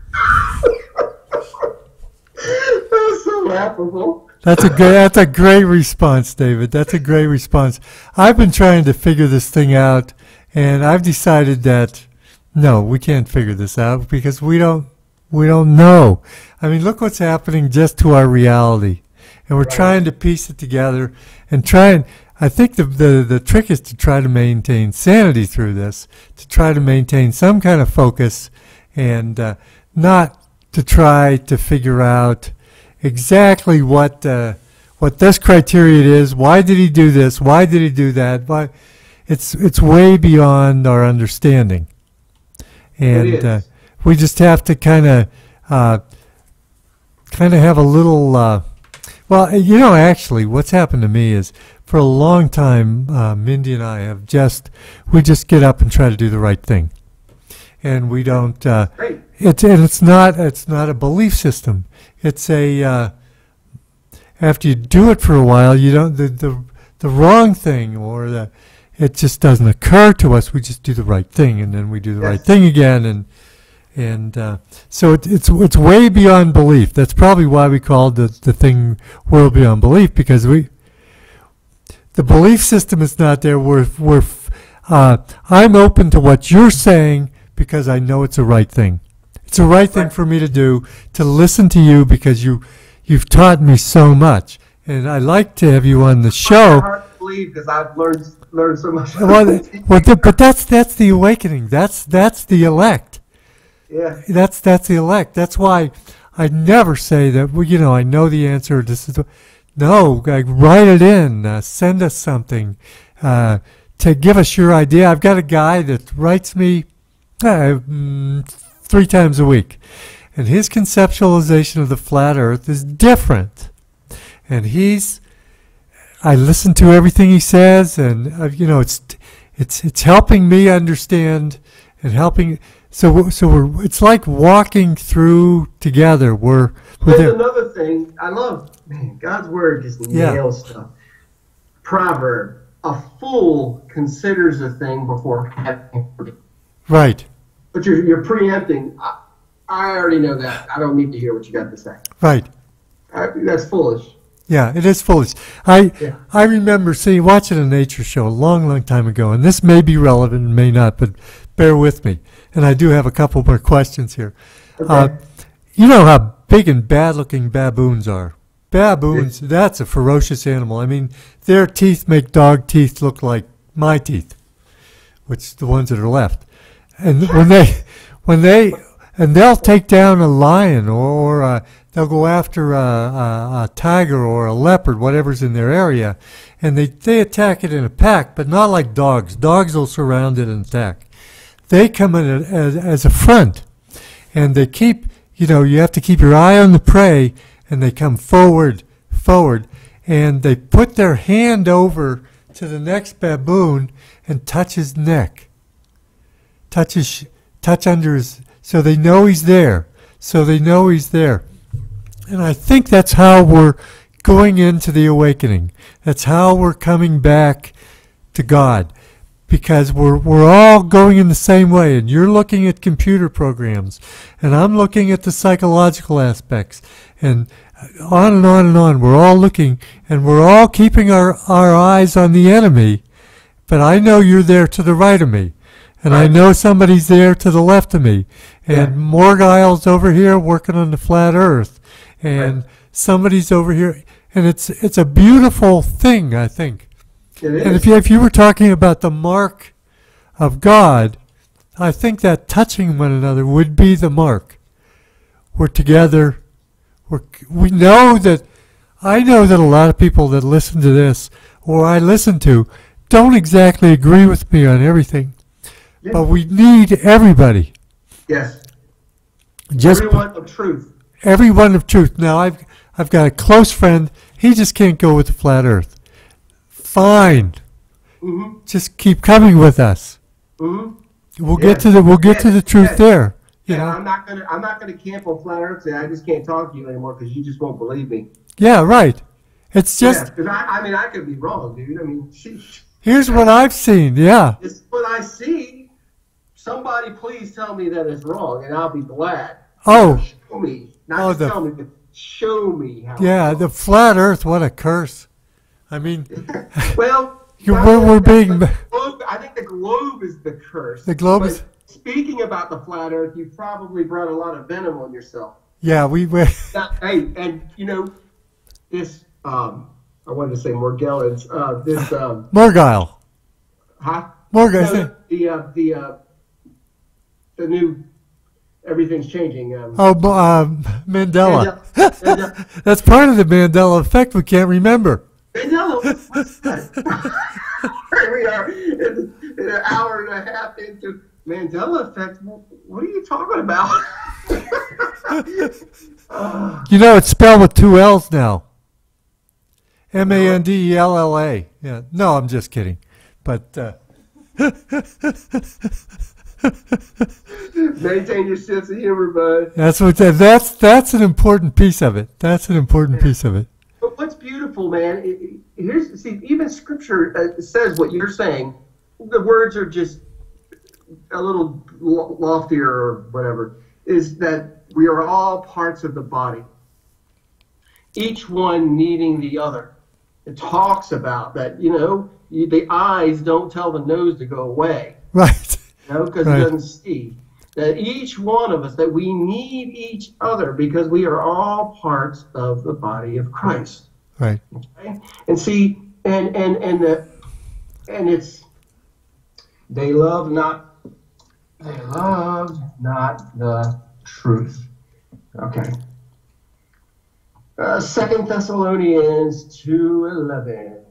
That's so laughable. That's a great. That's a great response, David. That's a great response. I've been trying to figure this thing out, and I've decided that no, we can't figure this out because we don't. We don't know. I mean, look what's happening just to our reality, and we're Right. trying to piece it together and try and. I think the, the the trick is to try to maintain sanity through this, to try to maintain some kind of focus, and uh, not to try to figure out exactly what uh, what this criteria is. Why did he do this? Why did he do that? Why? It's it's way beyond our understanding, and uh, we just have to kind of uh, kind of have a little. Uh, well, you know, actually, what's happened to me is for a long time, uh, Mindy and I have just we just get up and try to do the right thing, and we don't. Uh, Great. It's and it's not it's not a belief system. It's a uh, after you do it for a while, you don't the the the wrong thing or the it just doesn't occur to us. We just do the right thing, and then we do the Yes. right thing again, and and uh, so it, it's it's way beyond belief. That's probably why we called the the thing world beyond belief, because we the belief system is not there. We're we're uh, I'm open to what you're saying because I know it's the right thing. It's the right thing for me to do, to listen to you because you you've taught me so much, and I like to have you on the show. It's hard to believe because I've learned learned so much. Well, well the, but that's that's the awakening. That's that's the elect. Yeah. That's that's the elect. That's why I never say that. Well, you know, I know the answer. This is the, no. Like, write it in. Uh, send us something. Uh, to give us your idea. I've got a guy that writes me uh, mm, three times a week, and his conceptualization of the flat Earth is different. And he's, I listen to everything he says, and uh, you know, it's it's it's helping me understand and helping. So so we're it's like walking through together. We're we're There's there. another thing I love. Man, God's word just nails Yeah. stuff. Proverb: a fool considers a thing before having it. Right. But you're you're preempting. I, I already know that. I don't need to hear what you got to say. Right. I, that's foolish. Yeah, it is foolish. I Yeah. I remember seeing watching a nature show a long, long time ago, and this may be relevant and may not, but bear with me. And I do have a couple more questions here. Okay. Uh, you know how big and bad-looking baboons are. Baboons, that's a ferocious animal. I mean, their teeth make dog teeth look like my teeth, which the ones that are left. And when they, when they, and they'll take down a lion, or, or uh, they'll go after a, a, a tiger or a leopard, whatever's in their area, and they, they attack it in a pack, but not like dogs. Dogs will surround it and attack. They come in as, as a front, and they keep, you know, you have to keep your eye on the prey, and they come forward, forward, and they put their hand over to the next baboon and touch his neck, touch his, touch under his, so they know he's there, so they know he's there. And I think that's how we're going into the awakening. That's how we're coming back to God. Because we're we're all going in the same way, and you're looking at computer programs, and I'm looking at the psychological aspects, and on and on and on. We're all looking, and we're all keeping our, our eyes on the enemy, but I know you're there to the right of me, and I know somebody's there to the left of me, and Yeah. Morgile's over here working on the flat Earth, and Right. somebody's over here, and it's it's a beautiful thing, I think. It is. And if you, if you were talking about the mark of God, I think that touching one another would be the mark. We're together. We're, we know that, I know that a lot of people that listen to this, or I listen to, don't exactly agree with me on everything. Yeah. But we need everybody. Yes. Just Everyone of truth. everyone of truth. Now, I've, I've got a close friend. He just can't go with the flat Earth. Fine. Mm-hmm. Just keep coming with us. Mm-hmm. We'll Yeah. get to the we'll get Yeah. to the truth Yeah. there. You Yeah, know? I'm not gonna I'm not gonna camp on flat Earth. Say I just can't talk to you anymore because you just won't believe me. Yeah, right. It's just Yeah, 'cause I, I mean I could be wrong, dude. I mean, sheesh. here's what I've seen. Yeah. It's what I see. Somebody please tell me that it's wrong, and I'll be glad. Oh. Show me, not Oh, just the- tell me, but show me how. Yeah, the flat Earth. What a curse. I mean, Well, You- not we're- only we're that, being- but the globe, I think the globe is the curse. The globe But is- Speaking about the flat Earth, you probably brought a lot of venom on yourself. yeah, we we Now, hey, and you know, this um, I wanted to say Morgellons. Uh, this um, Morgile. huh? Morgile. No, the uh, the uh, the new everything's changing. Um, Oh, Mo- um, Mandela. Mandela. That's part of the Mandela effect. We can't remember. Mandela, what's that? Here we are in, in an hour and a half into Mandela Effect. What are you talking about? uh, You know, it's spelled with two L's now. M A N D E L L A. Yeah. No, I'm just kidding. But uh, maintain your sense of humor, bud. that's what that's that's an important piece of it. That's an important piece of it. But what's beautiful, man, it, it- here's, see, even Scripture uh, says what you're saying. The words are just a little lo- loftier or whatever, is that we are all parts of the body, each one needing the other. It talks about that, you know, you, the eyes don't tell the nose to go away, Right. you know, because Right. it doesn't see. that each one of us, that we need each other because we are all parts of the body of Christ. Right. Okay? And see, and and and the and it's they love not they loved not the truth. Okay. Uh, Second Thessalonians two eleven.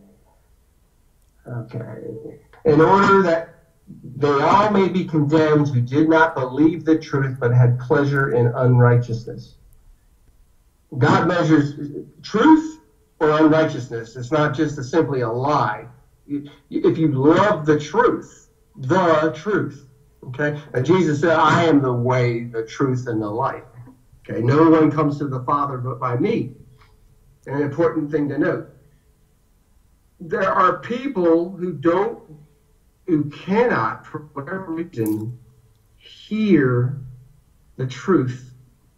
Okay. In order that they all may be condemned who did not believe the truth but had pleasure in unrighteousness. God measures truth or unrighteousness. It's not just a, simply a lie. If you love the truth, the truth, okay? And Jesus said, I am the way, the truth, and the life. Okay, no one comes to the Father but by me. An important thing to note. There are people who don't who cannot, for whatever reason, hear the truth.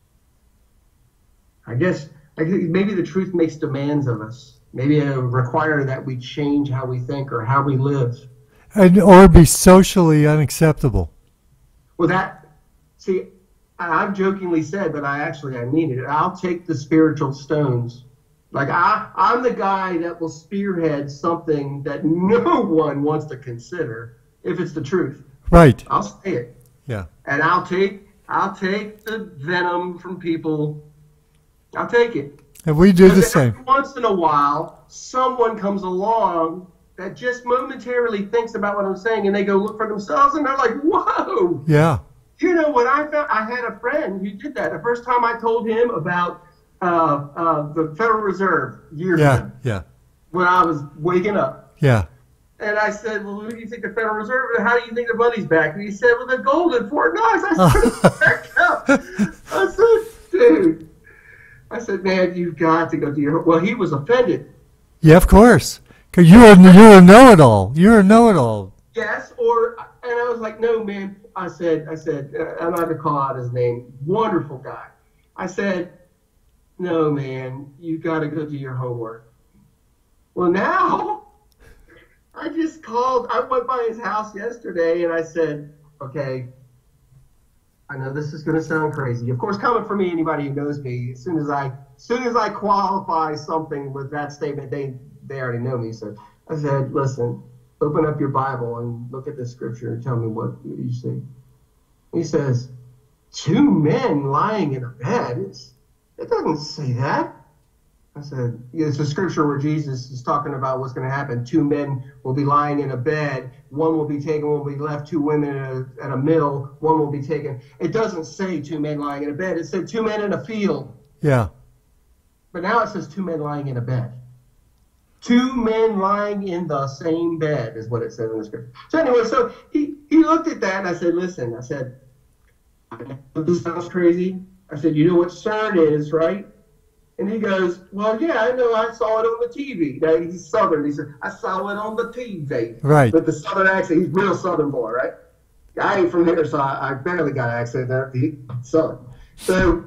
I guess, I guess maybe the truth makes demands of us. Maybe it require that we change how we think or how we live. And, or be socially unacceptable. Well, that, see, I've jokingly said, but I actually, I mean it. I'll take the spiritual stones. Like, I, I'm the guy that will spearhead something that no one wants to consider if it's the truth. Right. I'll say it. Yeah. And I'll take, I'll take the venom from people. I'll take it. And we do the same. Every once in a while, someone comes along that just momentarily thinks about what I'm saying, and they go look for themselves, and they're like, whoa. Yeah. You know what I found? I had a friend who did that. The first time I told him about Uh, uh, the Federal Reserve years Yeah, ago, yeah, when I was waking up. yeah. And I said, well, what do you think the Federal Reserve, and how do you think the money's back? And he said, well, the gold in Fort Knox. I said, back up. I said, dude. I said, man, you've got to go to your, well, he was offended. Yeah, of course. Because you're, you're a know-it-all. You're a know-it-all. Yes, or, and I was like, no, man. I said, I said, uh, I'm not going to call out his name. Wonderful guy. I said, no, man, you got to go do your homework. Well, now, I just called. I went by his house yesterday, and I said, okay, I know this is going to sound crazy. Of course, coming from me, anybody who knows me, as soon as I, as soon as I qualify something with that statement, they, they already know me. So I said, listen, open up your Bible and look at the scripture and tell me what you see. He says, two men lying in a bed. It's, It doesn't say that. I said, it's a scripture where Jesus is talking about what's going to happen. Two men will be lying in a bed. One will be taken, one will be left. Two women at a, at a mill, one will be taken. It doesn't say two men lying in a bed. It said two men in a field. Yeah. But now it says two men lying in a bed. Two men lying in the same bed is what it says in the scripture. So anyway, so he, he looked at that, and I said, listen, I said, this sounds crazy. I said, you know what CERN is, right? And he goes, well, yeah, I know. I saw it on the T V. Now, he's Southern. He said, I saw it on the T V. Right. With the Southern accent. He's a real Southern boy, right? I ain't from here, so I, I barely got an accent there. He's Southern. So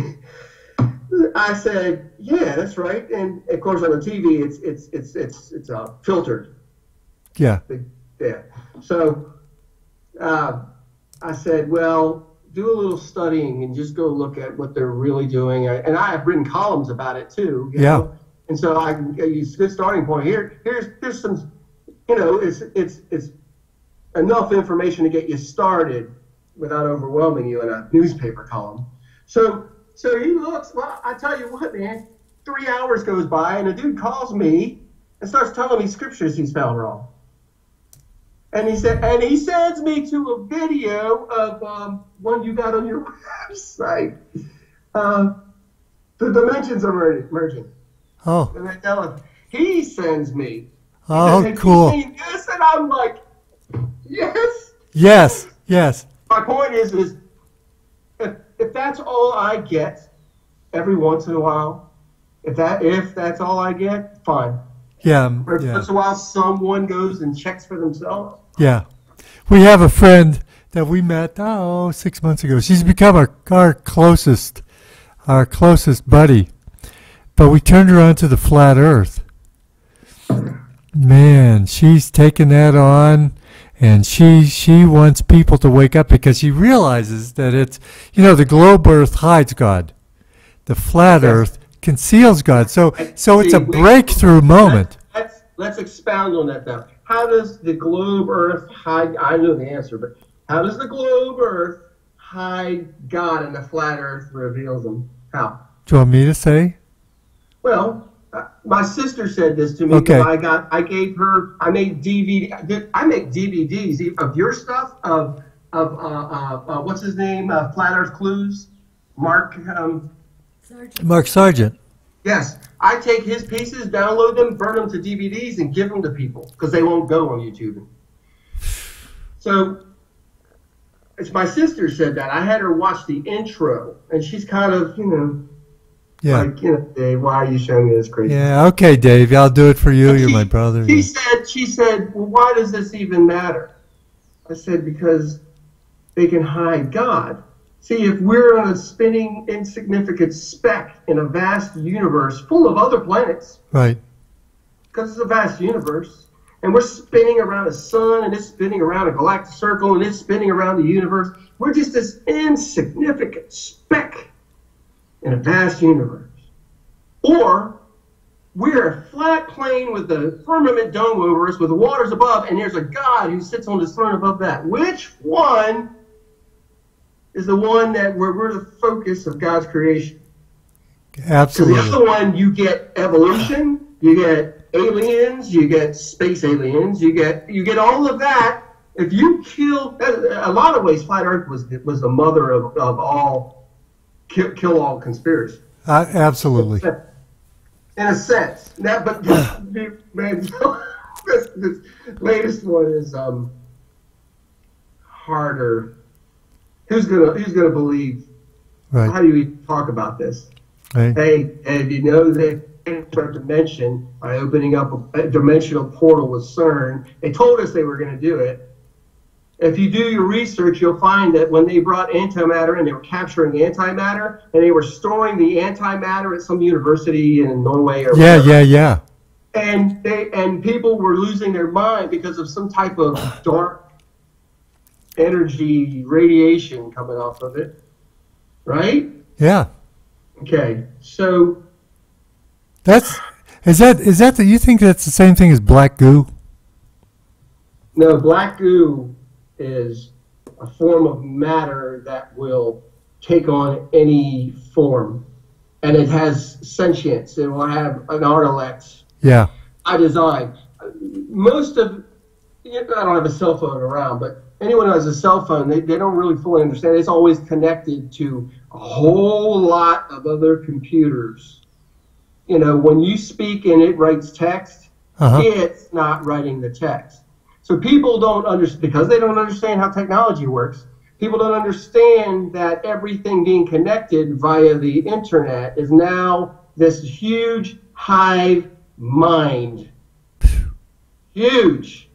I said, yeah, that's right. And, of course, on the T V, it's it's it's it's it's uh, filtered. Yeah. Yeah. So uh, I said, well, do a little studying and just go look at what they're really doing. I, and I have written columns about it too. You Yeah. know? And so I can use a good starting point here. Here's here's some, you know, it's it's it's enough information to get you started without overwhelming you in a newspaper column. So so he looks. Well, I tell you what, man. Three hours goes by and a dude calls me and starts telling me scriptures he's found wrong. And he said, and he sends me to a video of um, one you got on your website. Uh, the dimensions are merging. Oh. And I tell him, he sends me. Oh, he says, cool. Have you seen this? And I'm like, yes. Yes. Yes. My point is, is if, if that's all I get every once in a while, if that if that's all I get, fine. Yeah. Every Yeah. once in a while, someone goes and checks for themselves. Yeah. We have a friend that we met, oh, six months ago. She's become our, our closest, our closest buddy. But we turned her on to the flat earth. Man, she's taken that on, And she she wants people to wake up because she realizes that it's, you know, the globe Earth hides God. The flat Yes. Earth conceals God. So so it's See, a we- breakthrough moment. Let's, let's let's expound on that though. How does the globe Earth hide? I know the answer, but how does the globe Earth hide God and the flat Earth reveals Him? How? Do you want me to say? Well, uh, my sister said this to me. Okay. I got, I gave her, I made D V D. I did- I make D V Ds of your stuff of of uh, uh, uh, what's his name? Uh, Flat Earth Clues, Mark. Um, Mark Sargent. yes, I take his pieces, download them, burn them to D V Ds, and give them to people because they won't go on YouTube. So, it's my sister said that. I had her watch the intro, and she's kind of, you know. Yeah. Like, you know, Dave, why are you showing me this crazy? Yeah, okay, Dave. I'll do it for you. And You're she- my brother. She said, she said, well, why does this even matter? I said, because they can hide God. See, if we're on a spinning insignificant speck in a vast universe full of other planets, Right. because it's a vast universe, and we're spinning around a sun, and it's spinning around a galactic circle, and it's spinning around the universe, we're just this insignificant speck in a vast universe. Or we're a flat plane with the firmament dome over us with the waters above, and there's a God who sits on his throne above that. Which one is the one that we're, we're the focus of God's creation? Because the Absolutely. other one, you get evolution, you get aliens, you get space aliens, you get you get all of that. If you kill, a lot of ways, Flat Earth was was the mother of, of all kill, kill all conspiracy. Uh, absolutely. In a sense. Now, but man, this, this latest one is um, harder. Who's gonna Who's gonna believe? How Right. do you even talk about this? Right. Hey, and you know they enter a dimension by opening up a, a dimensional portal with CERN. They told us they were going to do it. If you do your research, you'll find that when they brought antimatter and they were capturing antimatter and they were storing the antimatter at some university in Norway or Yeah, whatever, yeah, yeah. and they and people were losing their mind because of some type of dark energy radiation coming off of it, right? Yeah. Okay, so That's is that is that the, you think that's the same thing as black goo? no, black goo is a form of matter that will take on any form, and it has sentience. It will have an intellect. Yeah. I design most of. I don't have a cell phone around, but anyone who has a cell phone, they, they don't really fully understand. It's always connected to a whole lot of other computers. You know, when you speak and it writes text, Uh-huh. it's not writing the text. So people don't understand, because they don't understand how technology works, people don't understand that everything being connected via the internet is now this huge hive mind. Huge.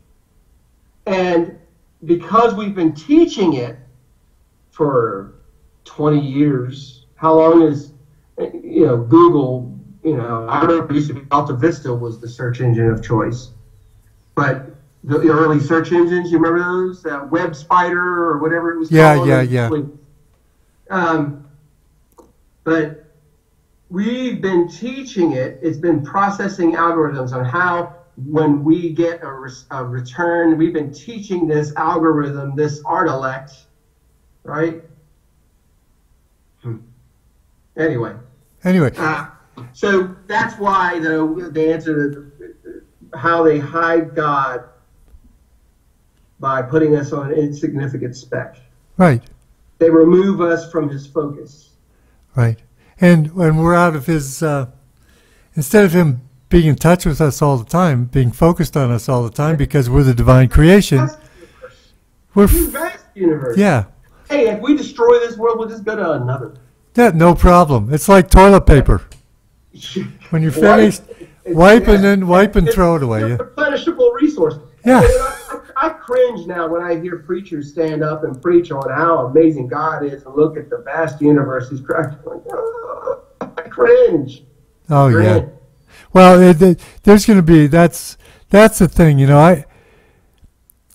And because we've been teaching it for twenty years, how long is, you know, Google, you know, I remember it used to be Alta Vista was the search engine of choice. But the, the early search engines, you remember those? Uh, Web Spider or whatever it was Yeah, called? yeah, yeah. Um, but we've been teaching it. It's been processing algorithms on how, when we get a, re- a return, we've been teaching this algorithm, this intellect, right? Hmm. Anyway. Anyway. Uh, so that's why, though, the answer to how they hide God by putting us on an insignificant speck. Right. They remove us from his focus. Right. And when we're out of his, uh, instead of him being in touch with us all the time, being focused on us all the time because we're the divine creation, Vast universe. we're, Huge, f- vast universe. yeah, Hey, if we destroy this world, we'll just go to another. that no problem. It's like toilet paper. When you're finished, wipe and then wipe and It's throw it away. a Yeah. replenishable resource. Yeah. And I, I, I cringe now when I hear preachers stand up and preach on how amazing God is and look at the vast universe He's created. Like, oh, I cringe. Oh Cringe. yeah. Well, it, it, there's going to be that's that's the thing. You know, I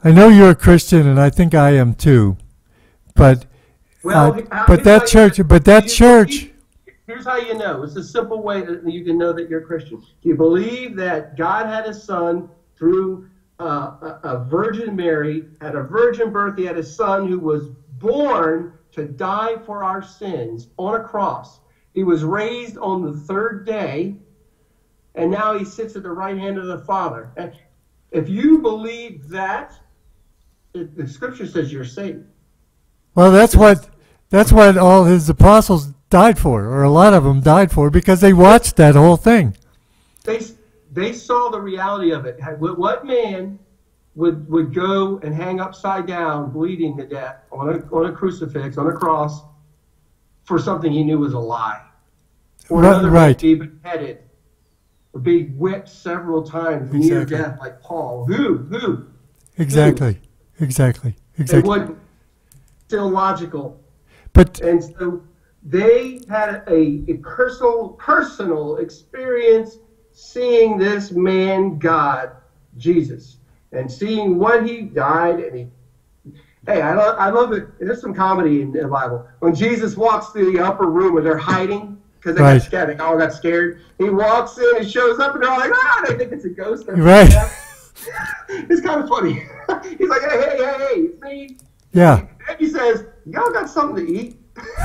I know you're a Christian, and I think I am too. But Well, uh, how- but here's that how church, you- but that you- church, Here's how you know. It's a simple way that you can know that you're a Christian. You believe that God had a son through uh, a, a Virgin Mary, had a virgin birth. He had a son who was born to die for our sins on a cross. He was raised on the third day, and now he sits at the right hand of the Father. And if you believe that, it, the Scripture says you're saved. well, that's what that's what all his apostles died for, or a lot of them died for, because they watched that whole thing. They they saw the reality of it. What man would would go and hang upside down, bleeding to death on a on a crucifix, on a cross, for something he knew was a lie, or Right, another right. be beheaded, or be whipped several times near Exactly. death, like Paul? Who who? Exactly, exactly, It exactly. wasn't still logical, But and so they had a, a personal personal experience seeing this man, God, Jesus, and seeing what he died. And he, hey, I love, I love it. There's some comedy in the Bible. When Jesus walks through the upper room where they're hiding because they Right. got scared, they all got scared. He walks in and shows up, and they're like, ah, they think it's a ghost. They're Right. freaked out. It's kind of funny. He's like, hey, hey, hey, hey, it's me. yeah, And he says, y'all got something to eat?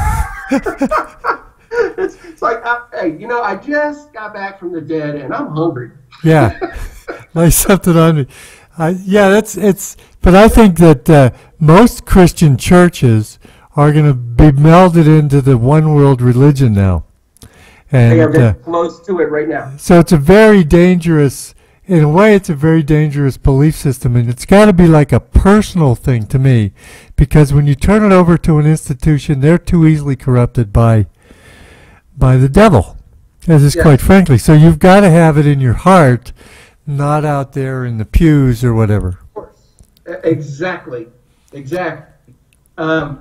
it's, it's like, I, hey, you know, I just got back from the dead and I'm hungry. yeah, lay something on me. Uh, yeah, that's it's. But I think that uh, most Christian churches are going to be melded into the one world religion now, They are and very uh, close to it right now. so it's a very dangerous. In a way, it's a very dangerous belief system, and it's got to be like a personal thing to me, because when you turn it over to an institution, they're too easily corrupted by by the devil, as is Yeah. quite frankly. So you've got to have it in your heart, not out there in the pews or whatever. Of course. E- Exactly. Exactly. Um,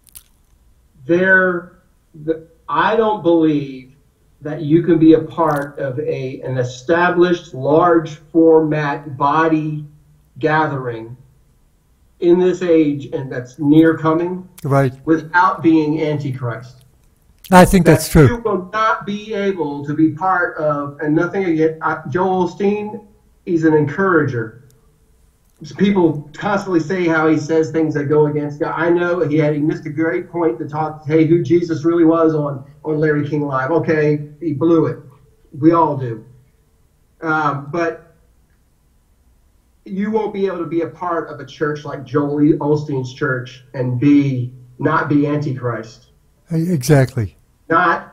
there, the, I don't believe that you can be a part of a an established large format body gathering in this age, and that's near coming, Right. without being antichrist. I think That that's true. You will not be able to be part of, and nothing against uh, Joel Osteen. He's an encourager. People constantly say how he says things that go against God. I know he had he missed a great point to talk, hey, who Jesus really was on, on Larry King Live. Okay, he blew it. We all do. Um, but you won't be able to be a part of a church like Joel Osteen's church and be not be antichrist. Exactly. Not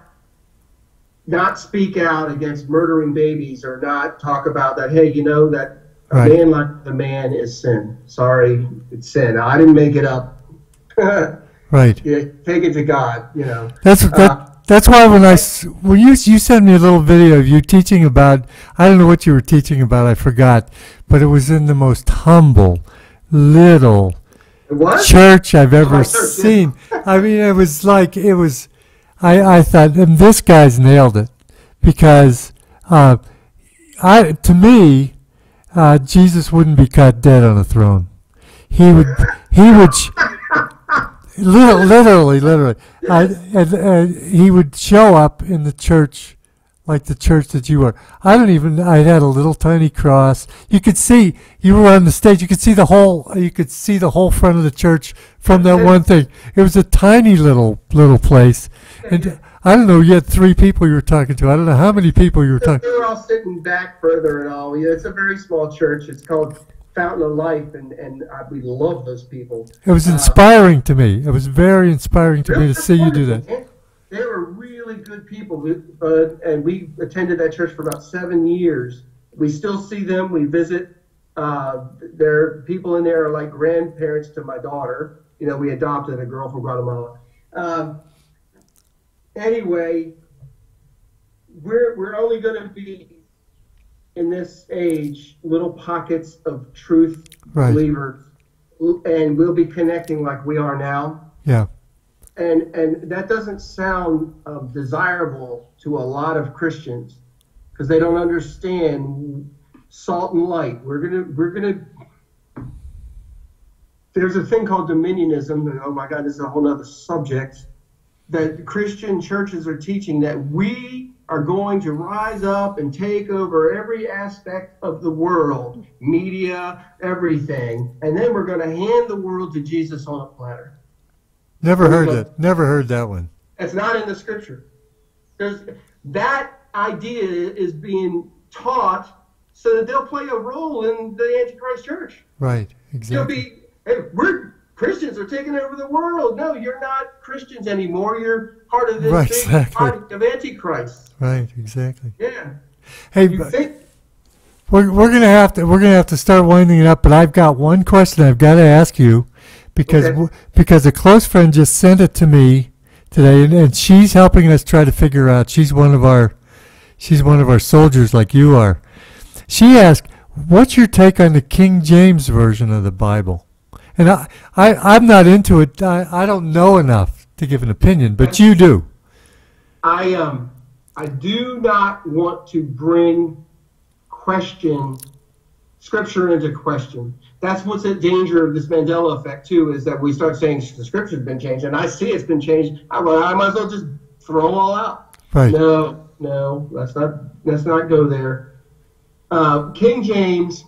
not speak out against murdering babies, or not talk about that, hey, you know, that a Right. man like the man is sin. Sorry, it's sin. I didn't make it up. Right. Yeah, take it to God, you know. That's Uh, that. That's why when I s- when you you sent me a little video of you teaching about, I don't know what you were teaching about, I forgot, but it was in the most humble little What? church I've ever my church, yeah. seen. I mean, it was like it was. I I thought, and this guy's nailed it, because uh, I to me, uh, Jesus wouldn't be caught dead on a throne. He would he would. Sh- Literally, literally, literally. I, and, uh, he would show up in the church, like the church that you were. I don't even. I had a little tiny cross. You could see. You were on the stage. You could see the whole. You could see the whole front of the church from that one thing. It was a tiny little little place, and I don't know. You had three people you were talking to. I don't know how many people you were talking. They were all sitting back further and all. Yeah, it's a very small church. It's called Fountain of Life, and, and uh, we love those people. It was inspiring to me. It was very inspiring to me to see you do that. They were really good people, uh, and we attended that church for about seven years. We still see them. We visit. Uh, their people in there are like grandparents to my daughter. You know, we adopted a girl from Guatemala. Um, anyway, we're we're only going to be in this age little pockets of truth Right. believers, and we'll be connecting like we are now. Yeah. And and that doesn't sound uh, desirable to a lot of Christians, because they don't understand salt and light. We're gonna we're gonna there's a thing called dominionism, and oh my God, this is a whole other subject, that Christian churches are teaching that we are going to rise up and take over every aspect of the world, media, everything, and then we're going to hand the world to Jesus on a platter. Never heard that. Never heard that one. It's not in the scripture. There's, that idea is being taught so that they'll play a role in the Antichrist church. Right, exactly. You'll be, hey, we're Christians are taking over the world. No, you're not Christians anymore. You're part of this right, big exactly. party of Antichrist. Right, exactly. Yeah. Hey, you think, we're we're gonna have to we're gonna have to start winding it up. But I've got one question I've got to ask you, because okay. because a close friend just sent it to me today, and, and she's helping us try to figure out. She's one of our she's one of our soldiers like you are. She asked, "What's your take on the King James version of the Bible?" And I, I I'm not into it. I, I don't know enough to give an opinion, but you do. I um I do not want to bring question scripture into question. That's what's the danger of this Mandela effect too, is that we start saying the scripture's been changed, and I see it's been changed. I, well, I might as well just throw them all out. Right. No, no, let's not let's not go there. Uh, King James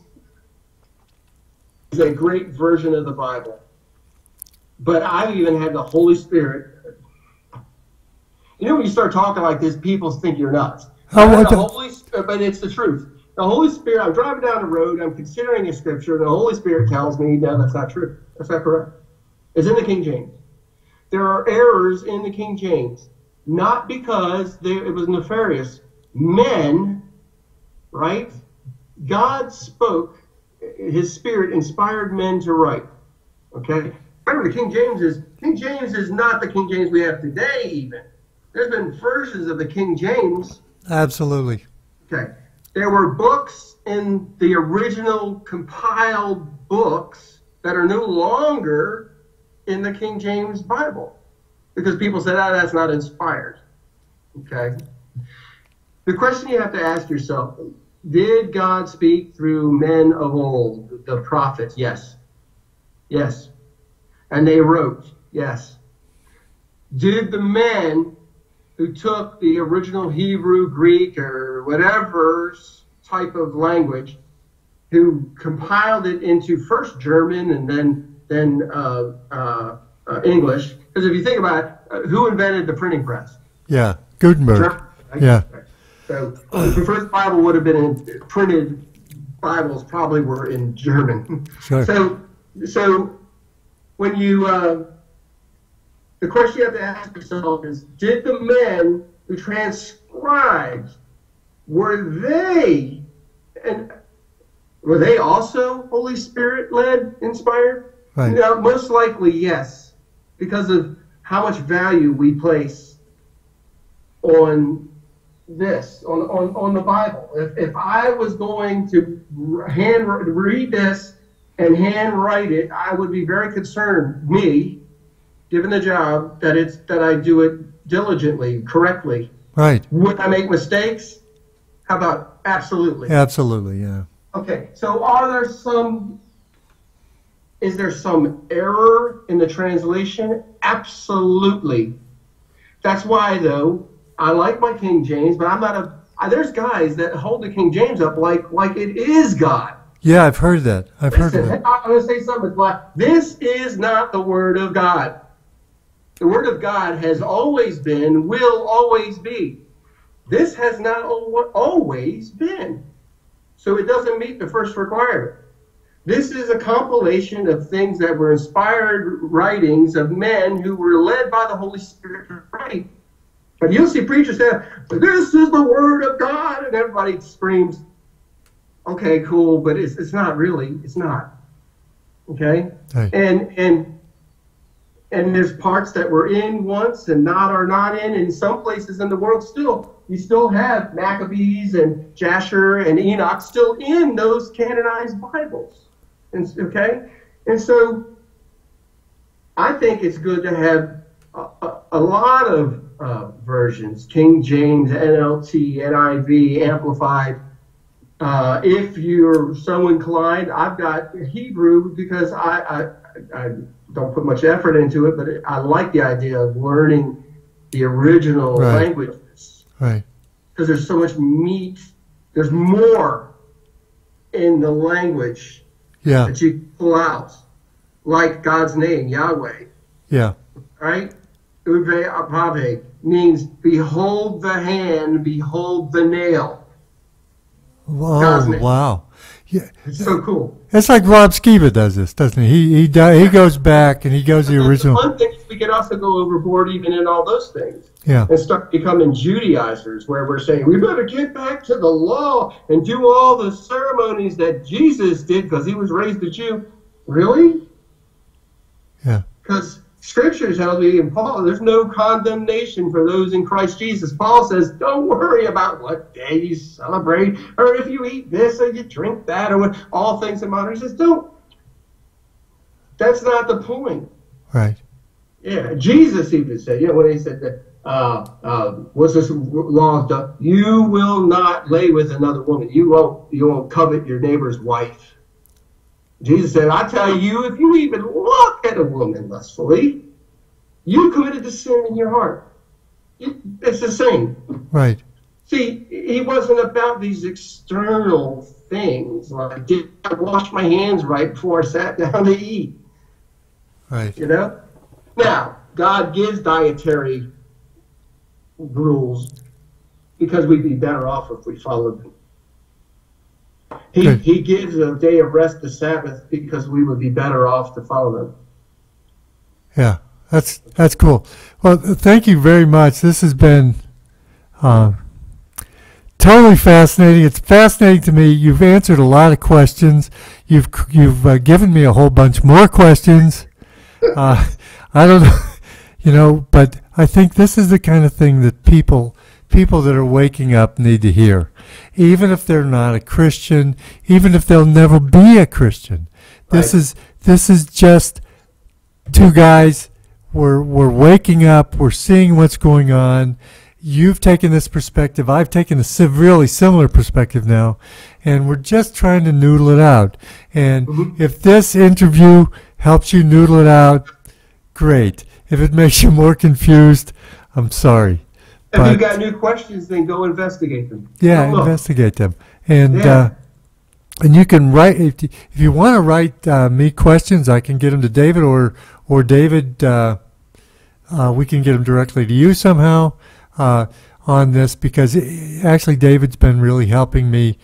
is a great version of the Bible, but I've even had the Holy Spirit. You know, when you start talking like this, people think you're nuts. Oh, But, what the the- Holy, but it's the truth. The Holy Spirit, I'm driving down the road, I'm considering a scripture, and the Holy Spirit tells me, no, that's not true. That's not correct. It's in the King James. There are errors in the King James, not because they, it was nefarious. Men, right? God spoke, his Spirit inspired men to write. Okay? Remember, the King James is, King James is not the King James we have today, even. There's been versions of the King James. Absolutely. Okay. There were books in the original compiled books that are no longer in the King James Bible because people said, oh, that's not inspired. Okay. The question you have to ask yourself, did God speak through men of old, the prophets? Yes. Yes. And they wrote? Yes. Did the men who took the original Hebrew, Greek, or whatever type of language, who compiled it into first German and then then uh, uh, uh, English? Because if you think about it, uh, who invented the printing press? Yeah, Gutenberg. German, right? Yeah. So the first Bible would have been in, printed Bibles probably were in German. Sure. So so when you uh, the question you have to ask yourself is, did the men who transcribed, were they, and were they also Holy Spirit led, inspired? Right. No, most likely yes, because of how much value we place on this, on on, on the Bible. If if I was going to hand read this and handwrite it, I would be very concerned, me, given the job, that it's that I do it diligently, correctly. Right. Would I make mistakes? How about absolutely? Absolutely, yeah. Okay, so are there some, is there some error in the translation? Absolutely. That's why, though, I like my King James, but I'm not a, I, there's guys that hold the King James up like like it is God. Yeah, I've heard that. I've heard Listen, that. I'm going to say something. Like, this is not the Word of God. The Word of God has always been, will always be. This has not al- always been. So it doesn't meet the first requirement. This is a compilation of things that were inspired writings of men who were led by the Holy Spirit to write. But you'll see preachers say, this is the Word of God, and everybody screams, okay, cool, but it's it's not really, it's not. Okay? Right. And and and there's parts that were in once and not are not in. In some places in the world still, you still have Maccabees and Jasher and Enoch still in those canonized Bibles. And okay? And so I think it's good to have a, a, a lot of uh, versions, King James, N L T, N I V, Amplified. Uh, if you're so inclined, I've got Hebrew because I, I, I don't put much effort into it, but I like the idea of learning the original Right. languages. Right. Because there's so much meat, there's more in the language Yeah. that you can pull out, like God's name, Yahweh, Yeah. right? Uve apave means behold the hand, behold the nail. God's Oh, name. wow. Yeah. It's so cool. It's like Rob Skiba does this, doesn't he? He he, do, he goes back and he goes the But original. The fun thing is we could also go overboard even in all those things. Yeah. And start becoming Judaizers, where we're saying we better get back to the law and do all the ceremonies that Jesus did because he was raised a Jew. Really? Yeah. Because Scripture tells me in Paul, there's no condemnation for those in Christ Jesus. Paul says, don't worry about what day you celebrate, or if you eat this or you drink that, or what, all things in modern. He says, don't. That's not the point. Right. Yeah, Jesus even said, you know, when he said that, uh, uh, what's this law of the, you will not lay with another woman. You won't, you won't covet your neighbor's wife. Jesus said, I tell you, if you even look at a woman lustfully, you committed the sin in your heart. It, it's the same. Right. See, he wasn't about these external things, like, did I wash my hands right before I sat down to eat? Right. You know? Now, God gives dietary rules because we'd be better off if we followed them. He, Good. he gives a day of rest, the Sabbath, because we would be better off to follow them. Yeah. That's that's cool. Well, thank you very much. This has been uh, totally fascinating. It's fascinating to me. You've answered a lot of questions. You've you've uh, given me a whole bunch more questions. Uh, I don't know, you know, but I think this is the kind of thing that people people that are waking up need to hear, even if they're not a Christian, even if they'll never be a Christian. This Right. is this is just two guys. We're we're waking up. We're seeing what's going on. You've taken this perspective. I've taken a severely similar perspective now, and we're just trying to noodle it out. And Mhm. if this interview helps you noodle it out, great. If it makes you more confused, I'm sorry. If But you got new questions, then go investigate them. yeah, Go look. investigate them. And Yeah. uh, and you can write if you, if you want to write uh, me questions, I can get them to David, or or David. Uh, uh, we can get them directly to you somehow uh, on this, because it, actually David's been really helping me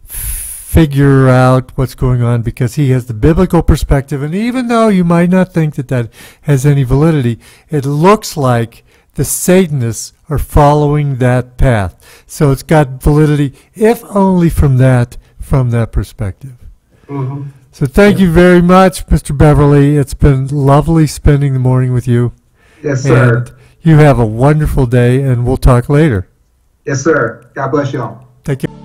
figure out what's going on, because he has the biblical perspective, and even though you might not think that that has any validity, it looks like the Satanists are following that path. So it's got validity, if only from that from that perspective. Mm-hmm. So thank you very much, Mister Beverly. It's been lovely spending the morning with you. Yes, sir. And you have a wonderful day, and we'll talk later. Yes, sir. God bless y'all. Take care.